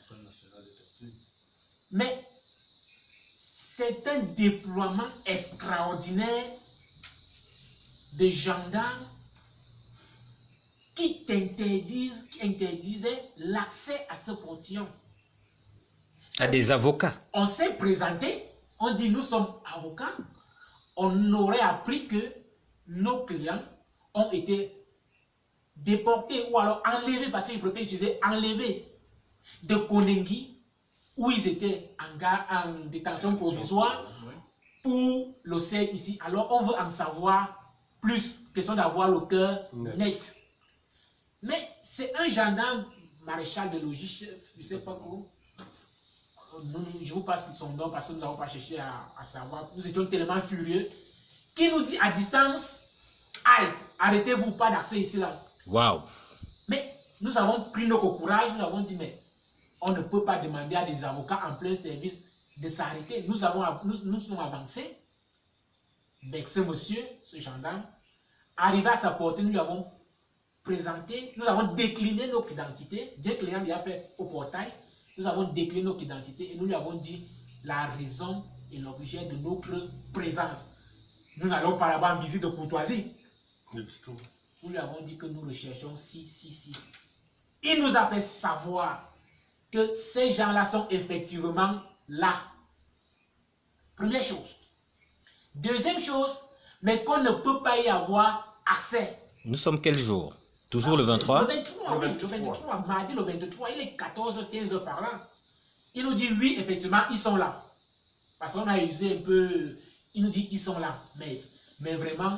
Mais c'est un déploiement extraordinaire de gendarmes qui t'interdisent, qui interdisaient l'accès à ce portillon. À des avocats. On s'est présenté, on dit nous sommes avocats, on aurait appris que nos clients ont été déportés ou alors enlevés, parce qu'ils préfèrent utiliser enlevés de Konengi, où ils étaient en, gar, en détention provisoire pour l'O C E D ici. Alors on veut en savoir plus, question d'avoir le cœur net. net. Mais c'est un gendarme maréchal de logis, chef, je ne sais pas comment. Je vous passe son nom parce que nous n'avons pas cherché à, à savoir. Nous étions tellement furieux qui nous dit à distance, halte, arrêtez-vous, pas d'accès ici là. Waouh. Mais nous avons pris notre courage, nous avons dit mais on ne peut pas demander à des avocats en plein service de s'arrêter. Nous avons nous, nous sommes avancés avec ce monsieur, ce gendarme. Arrivé à sa portée, nous lui avons présenté, nous avons décliné notre identité. Dès que client lui a fait au portail, nous avons décliné notre identité et nous lui avons dit la raison et l'objet de notre présence. Nous n'allons pas là-bas en visite de courtoisie. Nous lui avons dit que nous recherchons si, si, si. Il nous a fait savoir que ces gens-là sont effectivement là. Première chose. Deuxième chose, mais qu'on ne peut pas y avoir accès. Nous sommes quel jour? Toujours ah, le vingt-trois? Le vingt-trois, oui, le vingt-trois, mardi le vingt-trois, il est quatorze heures, quinze heures par là. Il nous dit oui, effectivement, ils sont là. Parce qu'on a usé un peu, il nous dit ils sont là. Mais, mais vraiment,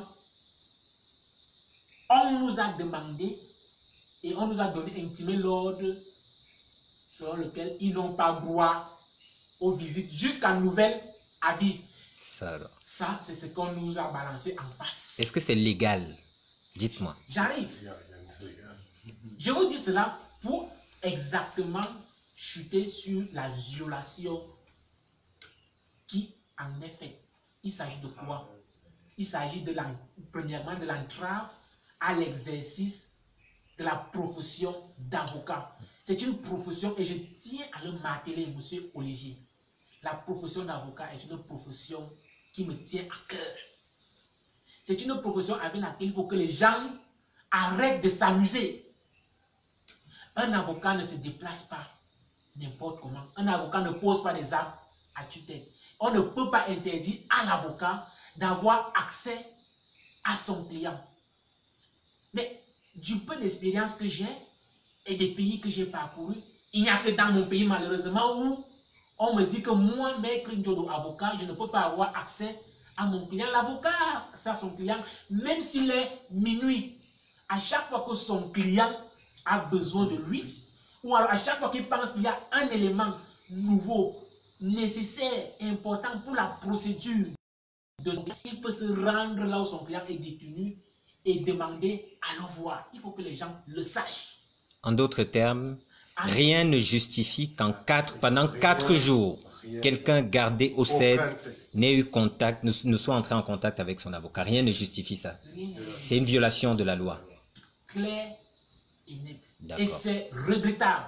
on nous a demandé et on nous a donné, intimé l'ordre selon lequel ils n'ont pas droit aux visites jusqu'à nouvel avis. Ça, Ça c'est ce qu'on nous a balancé en face. Est-ce que c'est légal? Dites-moi. J'arrive. Je vous dis cela pour exactement chuter sur la violation qui en est faite. Il s'agit de quoi? Il s'agit de la, premièrement de l'entrave à l'exercice de la profession d'avocat. C'est une profession, et je tiens à le marteler, monsieur Olivier. La profession d'avocat est une profession qui me tient à cœur. C'est une profession avec laquelle il faut que les gens arrêtent de s'amuser. Un avocat ne se déplace pas n'importe comment. Un avocat ne pose pas des actes à tutelle. On ne peut pas interdire à l'avocat d'avoir accès à son client. Mais du peu d'expérience que j'ai et des pays que j'ai parcourus, il n'y a que dans mon pays malheureusement où on me dit que moi, maître Ndjodo, avocat, je ne peux pas avoir accès à mon client. L'avocat, c'est son client, même s'il est minuit. À chaque fois que son client a besoin de lui, ou alors à chaque fois qu'il pense qu'il y a un élément nouveau, nécessaire, important pour la procédure de son client, il peut se rendre là où son client est détenu et demander à le voir. Il faut que les gens le sachent. En d'autres termes, rien ne justifie qu'en quatre, pendant quatre jours, quelqu'un gardé au C E D n'ait eu contact, ne, ne soit entré en contact avec son avocat. Rien ne justifie ça. C'est une violation de la loi. Claire et nette. Et c'est regrettable.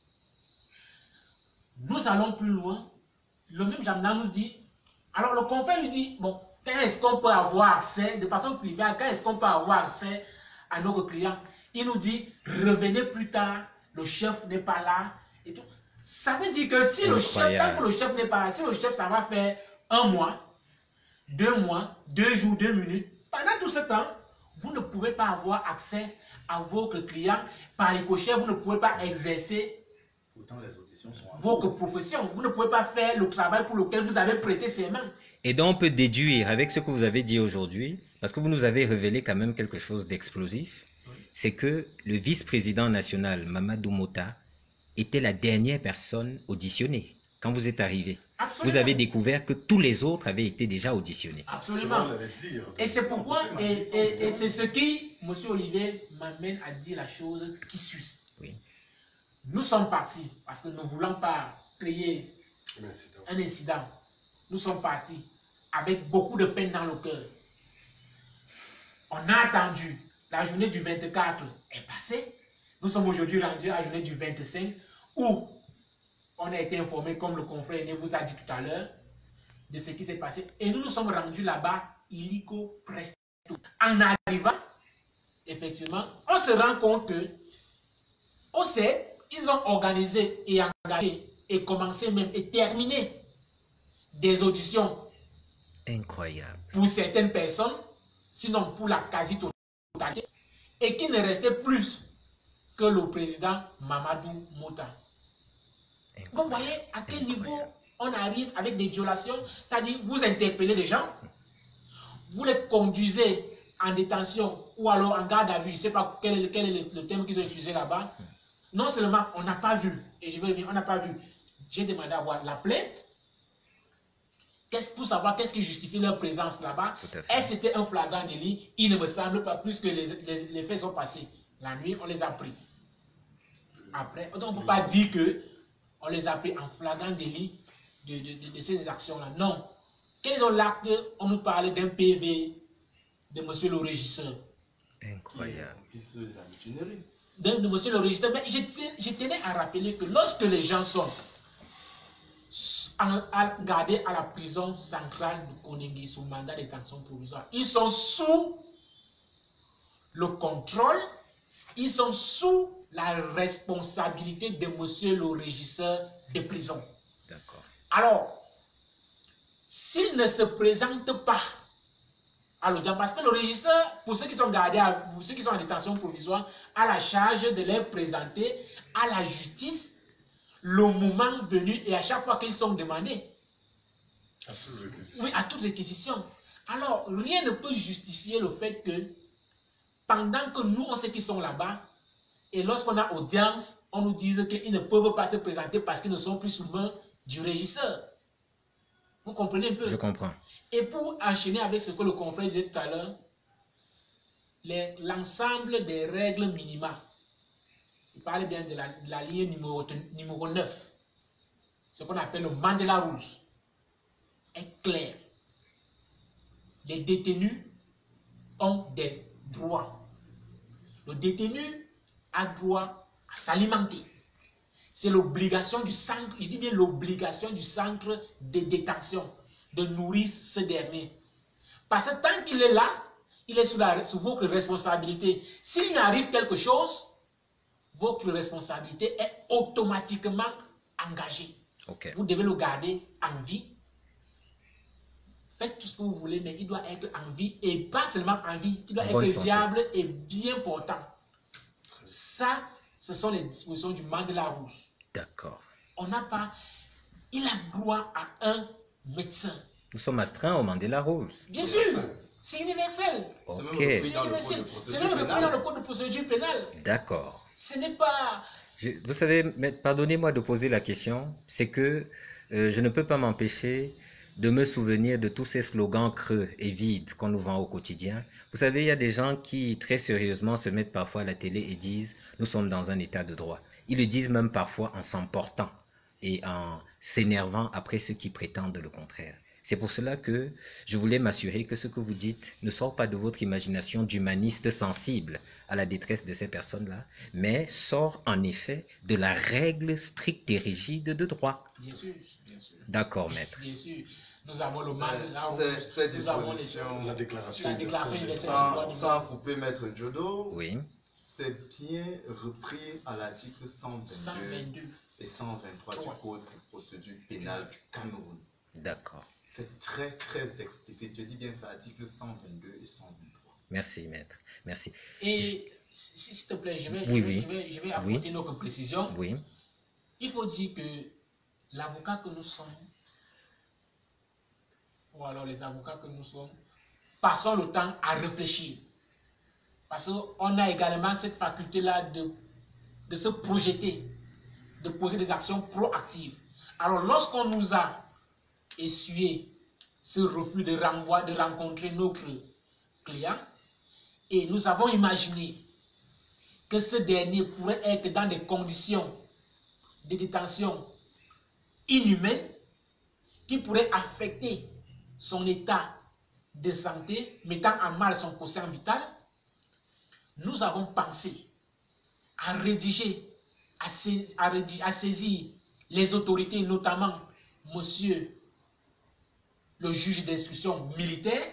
Nous allons plus loin. Le même gendarme nous dit, alors le confrère lui dit, bon, quand est-ce qu'on peut avoir accès, de façon privée, quand est-ce qu'on peut avoir accès à nos clients? Il nous dit, revenez plus tard, le chef n'est pas là. Et tout. Ça veut dire que si le chef, tant que le chef n'est pas là, si le chef, ça va faire un mois, deux mois, deux jours, deux minutes, pendant tout ce temps, vous ne pouvez pas avoir accès à votre client. Par ricochet, vous ne pouvez pas exercer Pourtant, les auditions sont votre profession. Vous ne pouvez pas faire le travail pour lequel vous avez prêté ses mains. Et donc, on peut déduire avec ce que vous avez dit aujourd'hui, parce que vous nous avez révélé quand même quelque chose d'explosif, oui. C'est que le vice-président national, Mamadou Mota, était la dernière personne auditionnée. Quand vous êtes arrivé, Absolument. Vous avez découvert que tous les autres avaient été déjà auditionnés. Absolument. Et c'est pourquoi, et, et, et c'est ce qui, M. Olivier, m'amène à dire la chose qui suit. Oui. Nous sommes partis, parce que nous ne voulons pas créer un incident. un incident. Nous sommes partis avec beaucoup de peine dans le cœur. On a attendu la journée du vingt-quatre est passée. Nous sommes aujourd'hui rendus à la journée du vingt-cinq où on a été informé, comme le confrère Aîné vous a dit tout à l'heure, de ce qui s'est passé. Et nous nous sommes rendus là-bas, illico presto. En arrivant, effectivement, on se rend compte que au C E D, ils ont organisé et engagé et commencé même et terminé des auditions. Incroyable. Pour certaines personnes, sinon pour la quasi-totalité, et qu'il ne restait plus que le président Mamadou Mouta. Vous voyez à quel Incroyable. niveau on arrive avec des violations, c'est-à-dire vous interpellez les gens, vous les conduisez en détention ou alors en garde à vue, je ne sais pas quel est, quel est le, le terme qu'ils ont utilisé là-bas. Non seulement on n'a pas vu, et je vais revenir, on n'a pas vu, j'ai demandé à voir la plainte, qu'est-ce pour savoir qu'est-ce qui justifie leur présence là-bas. Est-ce que c'était un flagrant délit? Il ne me semble pas, plus que les, les, les faits sont passés. La nuit, on les a pris. Après, donc on ne peut pas dire que on les a pris en flagrant délit de, de, de, de ces actions-là. Non. Quel est donc l'acte? On nous parlait d'un P V de monsieur le régisseur. Incroyable. De, de monsieur le régisseur. Mais je, je tenais à rappeler que lorsque les gens sont en, à, gardés à la prison centrale de Koningui sous mandat de détention provisoire, ils sont sous le contrôle, ils sont sous la responsabilité de monsieur le régisseur de prison. D'accord. Alors, s'il ne se présente pas à l'audience, parce que le régisseur, pour ceux qui sont gardés, à, pour ceux qui sont en détention provisoire, a la charge de les présenter à la justice le moment venu et à chaque fois qu'ils sont demandés. À toute réquisition. Oui, à toute réquisition. Alors, rien ne peut justifier le fait que pendant que nous, on sait qu'ils sont là-bas, et lorsqu'on a audience, on nous dise qu'ils ne peuvent pas se présenter parce qu'ils ne sont plus sous main du régisseur. Vous comprenez un peu? Je comprends. Et pour enchaîner avec ce que le confrère disait tout à l'heure, l'ensemble des règles minimales, il parlait bien de la, de la ligne numéro, numéro neuf, ce qu'on appelle le Mandela Rules, est clair. Les détenus ont des droits. Le détenu a droit à s'alimenter. C'est l'obligation du centre, je dis bien l'obligation du centre de détention de nourrir ce dernier. Parce que tant qu'il est là, il est sous, la, sous votre responsabilité. S'il lui arrive quelque chose, votre responsabilité est automatiquement engagée. Okay. Vous devez le garder en vie. Faites tout ce que vous voulez, mais il doit être en vie et pas seulement en vie, il doit Bonne être santé. viable et bien portant. Ça, ce sont les dispositions du Mandela Rouge. D'accord. On n'a pas... Il a droit à un médecin. Nous sommes astreints au Mandela Rose. Bien sûr, c'est universel. Ok. C'est C'est dans le code universel. de procédure C'est même repris pénale. dans le code de procédure pénale. D'accord. Ce n'est pas... Je- vous savez, mais pardonnez-moi de poser la question, c'est que euh, je ne peux pas m'empêcher de me souvenir de tous ces slogans creux et vides qu'on nous vend au quotidien. Vous savez, il y a des gens qui très sérieusement se mettent parfois à la télé et disent « nous sommes dans un état de droit ». Ils le disent même parfois en s'emportant et en s'énervant après ceux qui prétendent le contraire. C'est pour cela que je voulais m'assurer que ce que vous dites ne sort pas de votre imagination d'humaniste sensible à la détresse de ces personnes-là, mais sort en effet de la règle stricte et rigide de droit. Bien sûr, bien sûr. D'accord, maître. Bien sûr. Nous avons le C'est- Mandela c'est- Rouge. ces Nous avons les... dispositions- La déclaration La déclaration universelle des droits Sans, de sans l'homme. couper Maître Jodo, Oui, c'est bien repris à l'article cent cent vingt-deux vingt-deux. et cent vingt-trois du Ouais. Code de procédure pénale du Cameroun. d'accord. C'est très très explicite. Je dis bien ça, article cent vingt-deux et cent vingt-trois. Merci, maître. Merci. Et si- s'il te plaît, je vais, Oui, je vais, oui. je vais, je vais apporter Oui. une autre précision. Oui, Il faut dire que l'avocat que nous sommes, ou alors les avocats que nous sommes, passons le temps à réfléchir. Parce qu'on a également cette faculté-là de, de se projeter, de poser des actions proactives. Alors lorsqu'on nous a essuyé ce refus de renvoi, de rencontrer notre client, et nous avons imaginé que ce dernier pourrait être dans des conditions de détention inhumaines qui pourraient affecter son état de santé, mettant en mal son quotient vital, nous avons pensé à rédiger, à, sais, à, rédiger, à saisir les autorités, notamment monsieur le juge d'instruction militaire,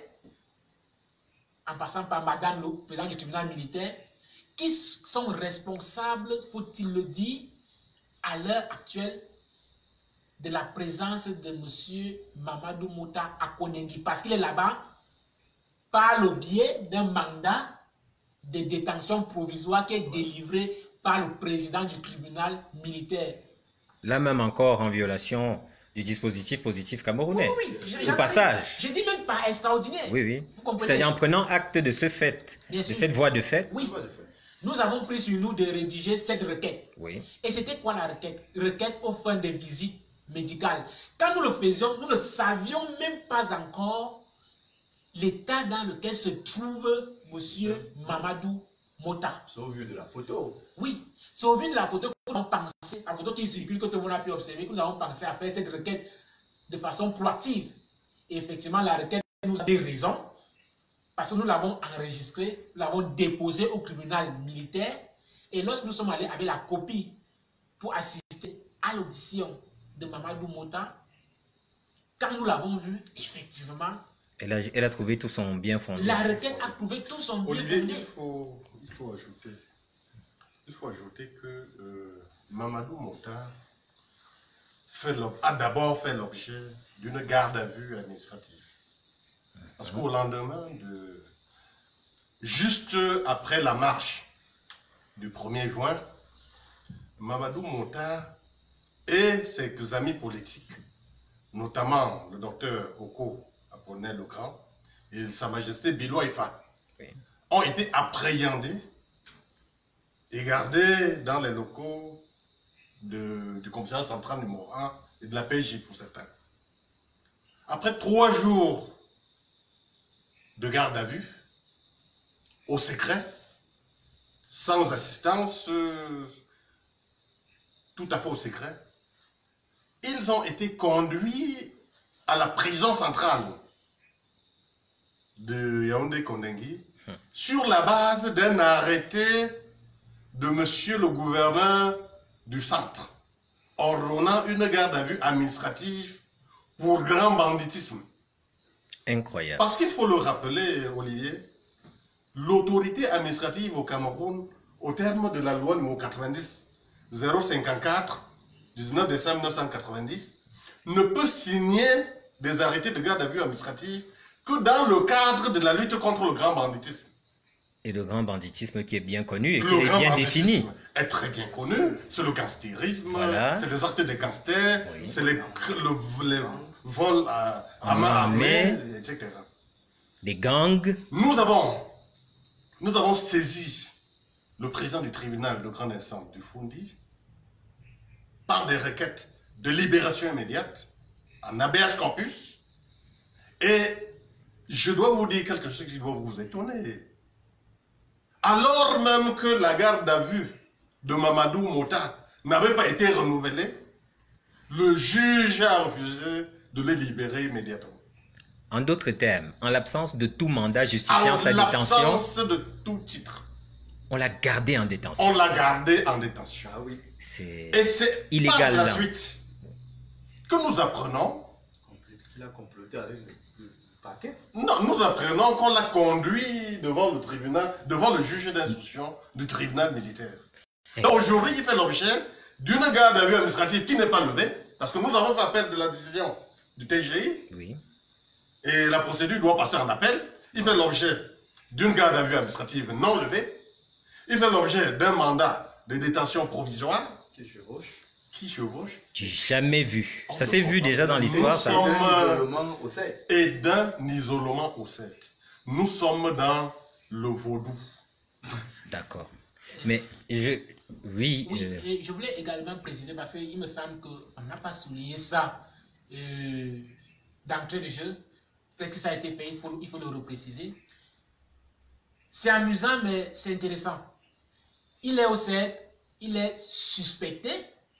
en passant par madame le président du tribunal militaire, qui sont responsables, faut-il le dire, à l'heure actuelle, de la présence de monsieur Mamadou Mouta à Konengi, parce qu'il est là-bas par le biais d'un mandat de détention provisoire qui est délivré par le président du tribunal militaire. Là même encore en violation du dispositif positif camerounais. Oui, oui, oui. Au passage. Je dis même pas extraordinaire. Oui, oui. C'est-à-dire en prenant acte de ce fait, Bien de sûr. cette voie de fait. Oui. Nous avons pris sur nous de rédiger cette requête. Oui. Et c'était quoi la requête? Requête aux fins de visite médicale. Quand nous le faisions, nous ne savions même pas encore l'état dans lequel se trouve monsieur Mamadou Mota. C'est au vu de la photo. Oui, c'est au vu de la photo que nous avons pensé, la photo qui circule, que tout le monde a pu observer, que nous avons pensé à faire cette requête de façon proactive. Et effectivement, la requête nous a des raisons, parce que nous l'avons enregistrée, nous l'avons déposée au tribunal militaire, et lorsque nous sommes allés avec la copie pour assister à l'audition de Mamadou Mota, quand nous l'avons vue, effectivement, Elle a, elle a trouvé tout son bien fondé. la requête a trouvé tout son bien Olivier, fondé. il faut, il faut ajouter, il faut ajouter que euh, Mamadou Mota fait l'ob- a d'abord fait l'objet d'une garde à vue administrative. Parce qu'au lendemain de, juste après la marche du premier juin, Mamadou Mota et ses amis politiques, notamment le docteur Oko Apollinaire Legrand et Sa Majesté Bilo Ifa, Oui. ont été appréhendés et gardés dans les locaux de- du commissariat central numéro un et de la P J pour certains. Après trois jours de garde à vue, au secret, sans assistance, euh, tout à fait au secret, ils ont été conduits à la prison centrale de Yaoundé-Kondengui sur la base d'un arrêté de monsieur le gouverneur du centre, ordonnant une garde à vue administrative pour grand banditisme. Incroyable. Parce qu'il faut le rappeler, Olivier, l'autorité administrative au Cameroun, au terme de la loi numéro quatre-vingt-dix zéro cinquante-quatre, dix-neuf décembre mille neuf cent quatre-vingt-dix, ne peut signer des arrêtés de garde à vue administrative que dans le cadre de la lutte contre le grand banditisme. Et le grand banditisme qui est bien connu et qui Le est grand bien banditisme défini. est très bien connu. C'est le gangstérisme, Voilà. c'est les actes des gangsters, Oui. c'est les, le- les vols à, à En main armée, armée. et cetera. Les gangs. Nous avons, nous avons saisi le président du tribunal de grande instance du Fundi par des requêtes de libération immédiate en habeas corpus. Et je dois vous dire quelque chose qui doit vous étonner. Alors même que la garde à vue de Mamadou Mota n'avait pas été renouvelée, le juge a refusé de les libérer immédiatement. En d'autres termes, en l'absence de tout mandat justifiant En sa détention, l'absence de tout titre, on l'a gardé en détention. on l'a gardé en détention. Ah oui. C'est Et c'est illégal, par la là. suite que nous apprenons, Il a comploté avec le, le paquet. non, nous apprenons qu'on l'a conduit devant le tribunal, devant le juge d'instruction du tribunal militaire. Et aujourd'hui, il fait l'objet d'une garde à vue administrative qui n'est pas levée, parce que nous avons fait appel de la décision du T G I, Oui. et la procédure doit passer en appel. Il fait l'objet d'une garde à vue administrative non levée. Il fait l'objet d'un mandat de détention provisoire Qui chevauche. qui chevauche Du jamais vu. Ça s'est vu déjà dans l'histoire. Nous ça. sommes- Un isolement au sein. et d'un isolement au sept. Nous sommes dans le vaudou. D'accord. Mais je... Oui. Oui, euh, et je voulais également préciser, parce qu'il me semble qu'on n'a pas souligné ça euh, d'entrée de jeu. Peut-être que ça a été fait, il faut, il faut le repréciser. C'est amusant, mais c'est intéressant. Il est au C E D, il est suspecté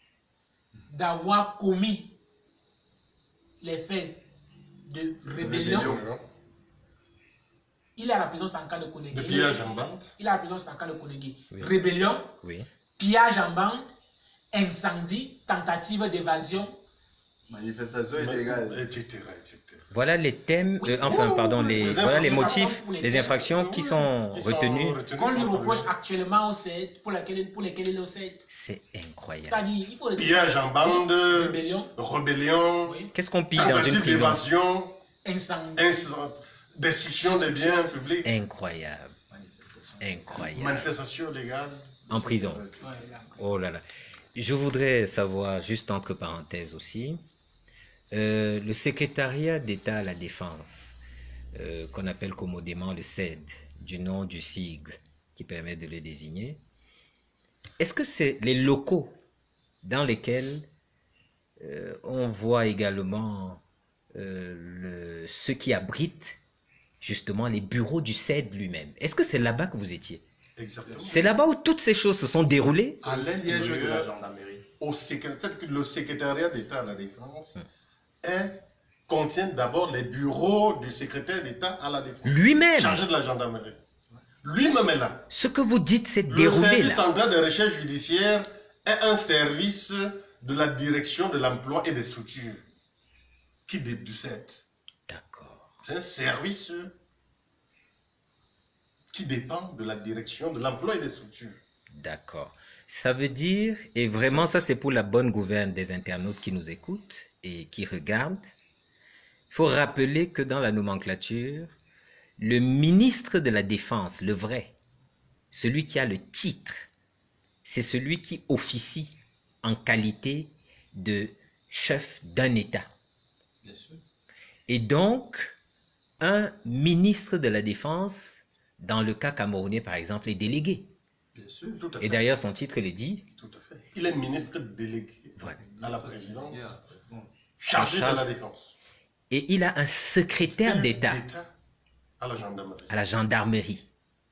d'avoir commis les faits de rébellion. Rébellion. il est à la prison sans cas de Konégé. De pillage en bande. Il est à la prison sans cas de Konégé. Oui. Rébellion, Oui. pillage en bande, incendie, tentative d'évasion. Manifestation illégale. Et cetera et cetera. Voilà les thèmes, Oui. euh, enfin, Oui, pardon, oui, les, oui. voilà les Les motifs, infractions, les infractions qui sont Qui retenues. retenues Qu'on lui contre reproche lui. actuellement au C E D, pour lesquels, pour lesquels il est au C E D. C'est incroyable. C'est-à-dire, il faut le Pillage en bande, Rébellion, rébellion, oui. Qu'est-ce qu'on pille dans une tentative prison? d'évasion, Incendie. ins- destruction des biens publics, Incroyable. Incroyable. manifestation légale. En prison. Ouais, là. Oh là là. Je voudrais savoir, juste entre parenthèses aussi, euh, le secrétariat d'État à la Défense, euh, qu'on appelle commodément le C E D, du nom du sigle qui permet de le désigner, est-ce que c'est les locaux dans lesquels euh, on voit également euh, le, ceux qui abritent justement les bureaux du C E D lui-même? Est-ce que c'est là-bas que vous étiez? Exactement. C'est là-bas où toutes ces choses se sont déroulées? À l'intérieur de la gendarmerie. Au secrétariat, le secrétariat d'État à la Défense est, contient d'abord les bureaux du secrétaire d'État à la Défense. Lui-même. Chargé de la gendarmerie. Lui-même est là. Ce que vous dites, c'est Le déroulé service là. central de recherche judiciaire est un service de la direction de l'emploi et des structures qui dé- du C E D. D'accord. C'est un service qui dépend de la direction de l'emploi et des structures. D'accord. Ça veut dire, et vraiment ça c'est pour la bonne gouverne des internautes qui nous écoutent et qui regardent, il faut rappeler que dans la nomenclature, le ministre de la Défense, le vrai, celui qui a le titre, c'est celui qui officie en qualité de chef d'un État. Bien sûr. Et donc, un ministre de la Défense, dans le cas camerounais par exemple, est délégué. Bien sûr, tout à Et fait. d'ailleurs, son titre le dit. Tout à fait. Il est ministre délégué Voilà. à la présidence, Bon. chargé En charge. de la défense. Et il a un secrétaire d'État à la gendarmerie. à la gendarmerie.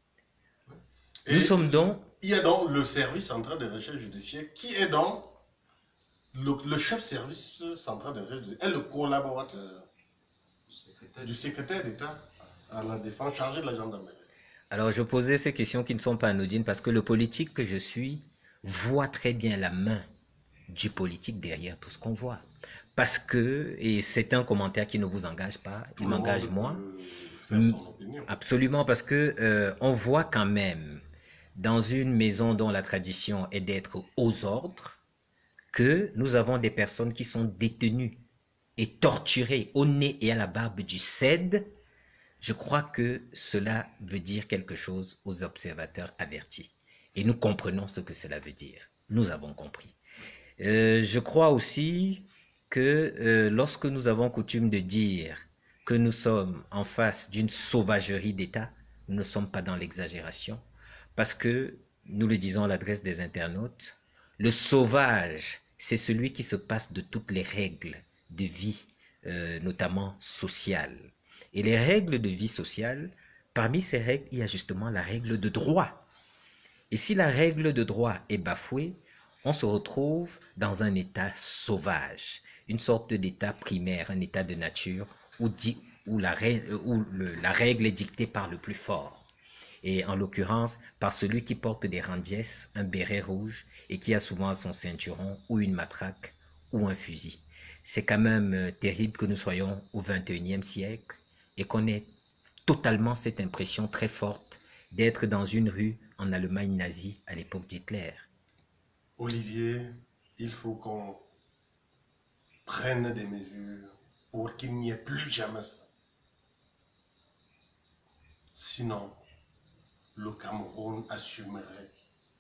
Et Nous sommes donc, il y a donc le service central de recherche judiciaire qui est donc le, le chef service central de recherche judiciaire est le collaborateur du secrétaire d'État à la défense chargé de la gendarmerie. alors je posais ces questions qui ne sont pas anodines parce que le politique que je suis voit très bien la main du politique derrière tout ce qu'on voit. Parce que, et c'est un commentaire qui ne vous engage pas, Tout il le m'engage monde moi. peut faire son opinion. Absolument, parce que euh, on voit quand même dans une maison dont la tradition est d'être aux ordres que nous avons des personnes qui sont détenues et torturées au nez et à la barbe du C E D. Je crois que cela veut dire quelque chose aux observateurs avertis. Et nous comprenons ce que cela veut dire. Nous avons compris. Euh, je crois aussi que euh, lorsque nous avons coutume de dire que nous sommes en face d'une sauvagerie d'État, nous ne sommes pas dans l'exagération, parce que, nous le disons à l'adresse des internautes, le sauvage, c'est celui qui se passe de toutes les règles de vie, euh, notamment sociales. Et les règles de vie sociale, parmi ces règles, il y a justement la règle de droit. Et si la règle de droit est bafouée, on se retrouve dans un état sauvage, une sorte d'état primaire, un état de nature où, di- où, la, règle, où le- la règle est dictée par le plus fort. Et en l'occurrence, par celui qui porte des randiès, un béret rouge et qui a souvent à son ceinturon ou une matraque ou un fusil. C'est quand même euh, terrible que nous soyons au vingt et unième siècle et qu'on ait totalement cette impression très forte d'être dans une rue en Allemagne nazie à l'époque d'Hitler. Olivier, il faut qu'on prenne des mesures pour qu'il n'y ait plus jamais ça. Sinon, le Cameroun assumerait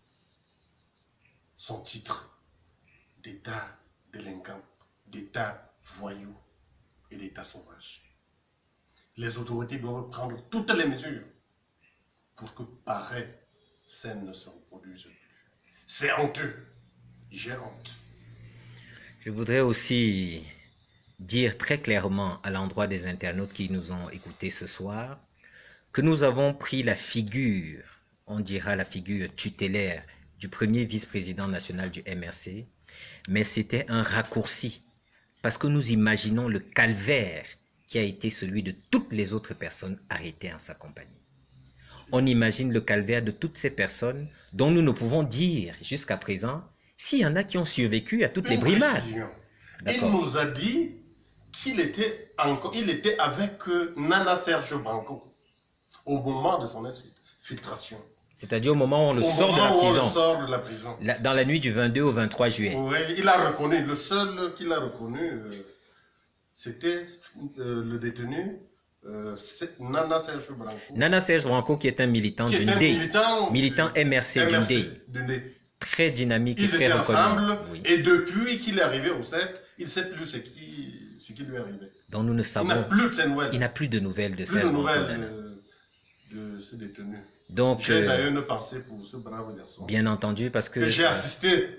son titre d'État délinquant, d'État voyou et d'État sauvage. Les autorités doivent prendre toutes les mesures pour que pareille scène ne se reproduise plus. C'est honteux. J'ai honte. Je voudrais aussi dire très clairement à l'endroit des internautes qui nous ont écoutés ce soir que nous avons pris la figure, on dira la figure tutélaire du premier vice-président national du M R C, mais c'était un raccourci parce que nous imaginons le calvaire qui a été celui de toutes les autres personnes arrêtées en sa compagnie. On imagine le calvaire de toutes ces personnes dont nous ne pouvons dire jusqu'à présent s'il y en a qui ont survécu à toutes Une les brimades. précision. Il D'accord. nous a dit qu'il était, encore, il était avec euh, Nana Serge Branco au moment de son infiltration. C'est-à-dire au moment où on le Au sort de la moment où on le prison, sort de la prison. la- dans la nuit du vingt-deux au vingt-trois juillet. Oui, il a reconnu, le seul qu'il a reconnu, euh, c'était euh, le détenu euh, c'est Nana Serge Branco. Nana Serge Branco, qui est un militant qui du est un N D I, militant, militant M R C du N D I, du N D I. très dynamique et Ils très étaient reconnu. ensemble Oui. et depuis qu'il est arrivé au sept, il ne sait plus ce qui, ce qui lui est arrivé. Dont nous ne Il n'a savons, plus de ses nouvelles. il n'a plus de nouvelles de plus Serge de Branco. nouvelles Nana. de, de ce détenu. Donc, J'ai euh, d'ailleurs une pensée pour ce brave garçon. bien entendu, parce que Que j'ai euh, assisté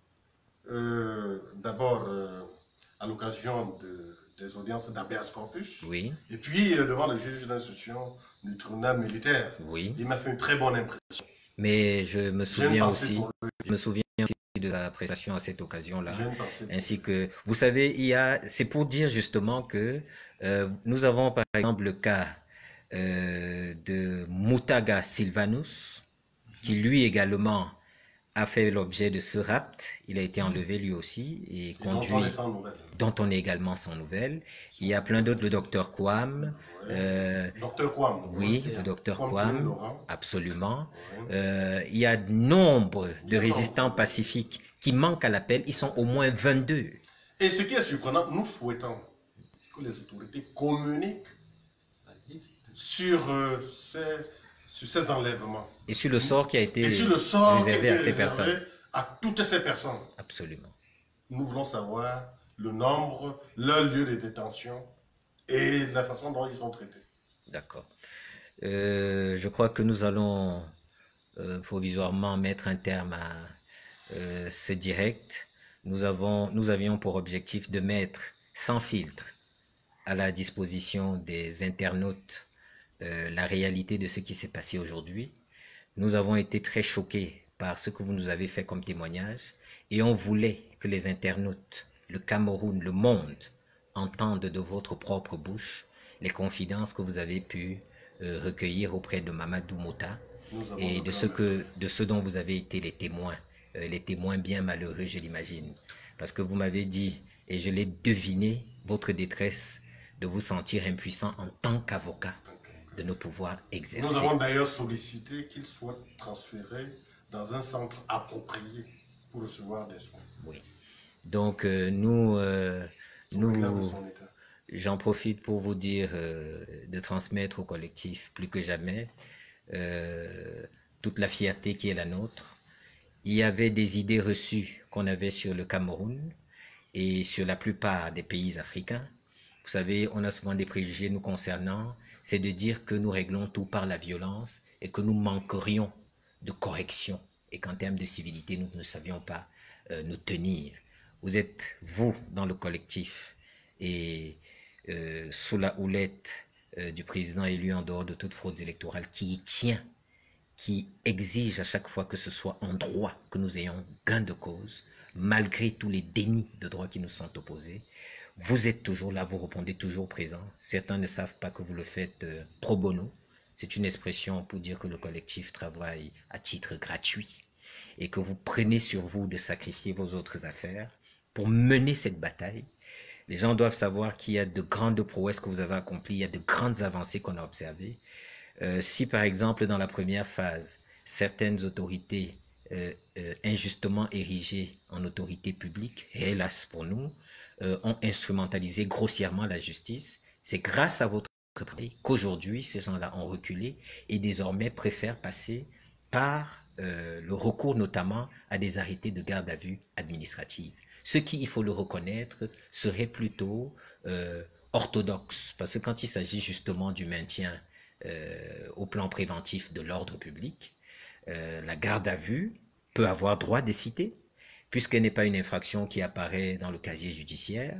euh, d'abord euh, à l'occasion de, des audiences d'habeas corpus, oui, et puis euh, devant le juge d'instruction du tribunal militaire. oui, Il m'a fait une très bonne impression. mais je me J'ai une souviens pensée aussi, pour lui. je me souviens aussi de sa prestation à cette occasion-là. J'ai une pensée pour lui. Ainsi que, vous savez, il y a, c'est pour dire justement que euh, nous avons par exemple le cas euh, de Mutaga Silvanus, qui lui également a fait l'objet de ce rapt. Il a été enlevé lui aussi et Et conduit, dont on est sans nouvelles. dont on est également sans nouvelles. Il y a plein d'autres, le docteur Kwam, Ouais. euh, Docteur Kwam. oui, Ouais. le docteur Continue, Kwam, Laurent. absolument. Ouais. Euh, il y a nombre Il y de a résistants nombre. pacifiques qui manquent à l'appel. Ils sont au moins vingt-deux. Et ce qui est surprenant, nous souhaitons que les autorités communiquent sur, euh, ces, sur ces enlèvements. Et sur le sort qui a été Et sur le sort qui a réservé été à ces réservé personnes. à toutes ces personnes. Absolument. Nous voulons savoir le nombre, leur lieu de détention et la façon dont ils sont traités. D'accord. Euh, je crois que nous allons euh, provisoirement mettre un terme à euh, ce direct. Nous avons, nous avions pour objectif de mettre sans filtre à la disposition des internautes euh, la réalité de ce qui s'est passé aujourd'hui. Nous avons été très choqués par ce que vous nous avez fait comme témoignage et on voulait que les internautes, le Cameroun, le monde, entendent de votre propre bouche les confidences que vous avez pu euh, recueillir auprès de Mamadou Mota Nous avons et le de plan ce, que, de ce dont vous avez été les témoins, euh, les témoins bien malheureux, je l'imagine. Parce que vous m'avez dit, et je l'ai deviné, votre détresse de vous sentir impuissant en tant qu'avocat, de ne pouvoir exercer. Nous avons d'ailleurs sollicité qu'ils soient transférés dans un centre approprié pour recevoir des soins. Oui. Donc, euh, nous, euh, Au regard de nous son état. j'en profite pour vous dire euh, de transmettre au collectif plus que jamais euh, toute la fierté qui est la nôtre. Il y avait des idées reçues qu'on avait sur le Cameroun et sur la plupart des pays africains. Vous savez, on a souvent des préjugés nous concernant, c'est de dire que nous réglons tout par la violence et que nous manquerions de correction et qu'en termes de civilité, nous ne savions pas euh, nous tenir. Vous êtes, vous, dans le collectif et euh, sous la houlette euh, du président élu en dehors de toute fraude électorale qui y tient, qui exige à chaque fois que ce soit en droit que nous ayons gain de cause, malgré tous les dénis de droits qui nous sont opposés. Vous êtes toujours là, vous répondez toujours présent. Certains ne savent pas que vous le faites euh, pro bono. C'est une expression pour dire que le collectif travaille à titre gratuit et que vous prenez sur vous de sacrifier vos autres affaires pour mener cette bataille. Les gens doivent savoir qu'il y a de grandes prouesses que vous avez accomplies, il y a de grandes avancées qu'on a observées. Euh, si par exemple dans la première phase, certaines autorités euh, euh, injustement érigées en autorité publique, et hélas pour nous, euh, ont instrumentalisé grossièrement la justice, c'est grâce à votre travail qu'aujourd'hui ces gens-là ont reculé et désormais préfèrent passer par euh, le recours notamment à des arrêtés de garde à vue administrative. Ce qui, il faut le reconnaître, serait plutôt euh, orthodoxe, parce que quand il s'agit justement du maintien euh, au plan préventif de l'ordre public, euh, la garde à vue peut avoir droit de citer, puisqu'elle n'est pas une infraction qui apparaît dans le casier judiciaire,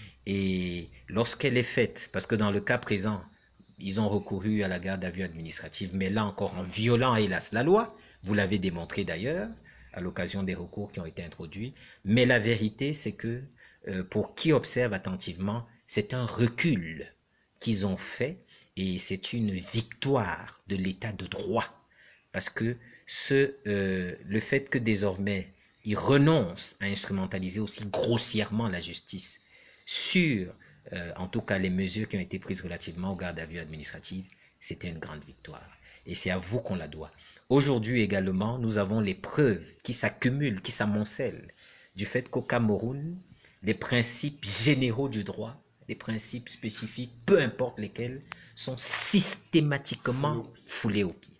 et lorsqu'elle est faite, parce que dans le cas présent, ils ont recouru à la garde à vue administrative, mais là encore en violant, hélas, la loi, vous l'avez démontré d'ailleurs, à l'occasion des recours qui ont été introduits, mais la vérité, c'est que euh, pour qui observe attentivement, c'est un recul qu'ils ont fait et c'est une victoire de l'état de droit. Parce que ce, euh, le fait que désormais ils renoncent à instrumentaliser aussi grossièrement la justice sur, euh, en tout cas, les mesures qui ont été prises relativement aux gardes à vue administratives, c'était une grande victoire. Et c'est à vous qu'on la doit. Aujourd'hui également, nous avons les preuves qui s'accumulent, qui s'amoncellent, du fait qu'au Cameroun, les principes généraux du droit, les principes spécifiques, peu importe lesquels, sont systématiquement foulés aux pieds.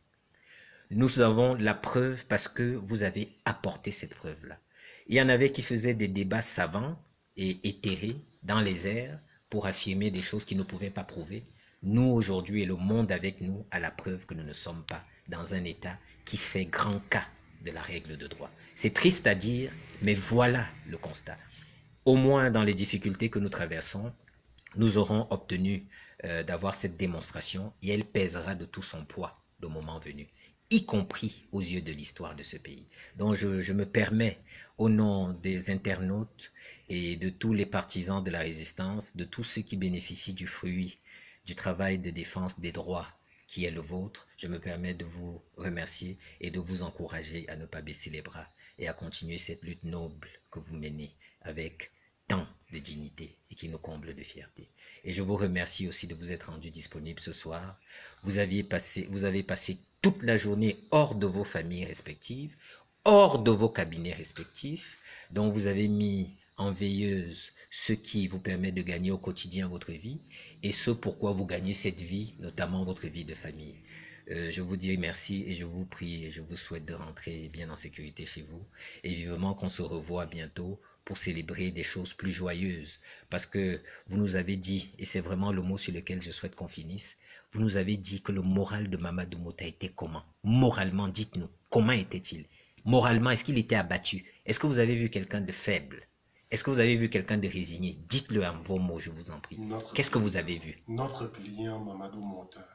Nous avons la preuve parce que vous avez apporté cette preuve-là. Il y en avait qui faisaient des débats savants et éthérés dans les airs pour affirmer des choses qu'ils ne pouvaient pas prouver. Nous, aujourd'hui, et le monde avec nous, a la preuve que nous ne sommes pas dans un État qui fait grand cas de la règle de droit. C'est triste à dire, mais voilà le constat. Au moins dans les difficultés que nous traversons, nous aurons obtenu euh, d'avoir cette démonstration et elle pèsera de tout son poids le moment venu, y compris aux yeux de l'histoire de ce pays. Donc je, je me permets, au nom des internautes et de tous les partisans de la résistance, de tous ceux qui bénéficient du fruit du travail de défense des droits qui est le vôtre, je me permets de vous remercier et de vous encourager à ne pas baisser les bras et à continuer cette lutte noble que vous menez avec tant de dignité et qui nous comble de fierté. Et je vous remercie aussi de vous être rendu disponible ce soir. Vous aviez passé, vous avez passé toute la journée hors de vos familles respectives, hors de vos cabinets respectifs, dont vous avez mis en veilleuse ce qui vous permet de gagner au quotidien votre vie et ce pourquoi vous gagnez cette vie, notamment votre vie de famille. Euh, je vous dis merci et je vous prie et je vous souhaite de rentrer bien en sécurité chez vous et vivement qu'on se revoie bientôt pour célébrer des choses plus joyeuses parce que vous nous avez dit, et c'est vraiment le mot sur lequel je souhaite qu'on finisse, vous nous avez dit que le moral de Mamadou Mota était comment? Moralement, dites-nous, comment était-il? Moralement, est-ce qu'il était abattu? Est-ce que vous avez vu quelqu'un de faible? Est-ce que vous avez vu quelqu'un de résigné? Dites-le en vos mots, je vous en prie. Qu'est-ce que vous avez vu? Notre client Mamadou Mota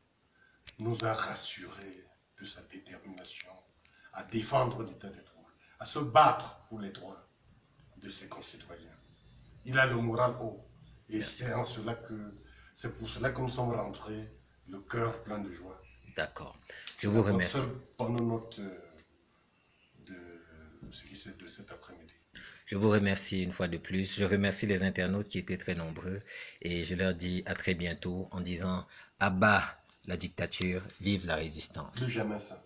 nous a rassurés de sa détermination à défendre l'état des droits, à se battre pour les droits de ses concitoyens. Il a le moral haut. Et c'est en cela que c'est pour cela que nous sommes rentrés le cœur plein de joie. D'accord. Je vous remercie. Bonne note de ce qui s'est de cet après-midi. Je vous remercie une fois de plus. Je remercie les internautes qui étaient très nombreux et je leur dis à très bientôt en disant à bas la dictature, vive la résistance. Plus jamais ça.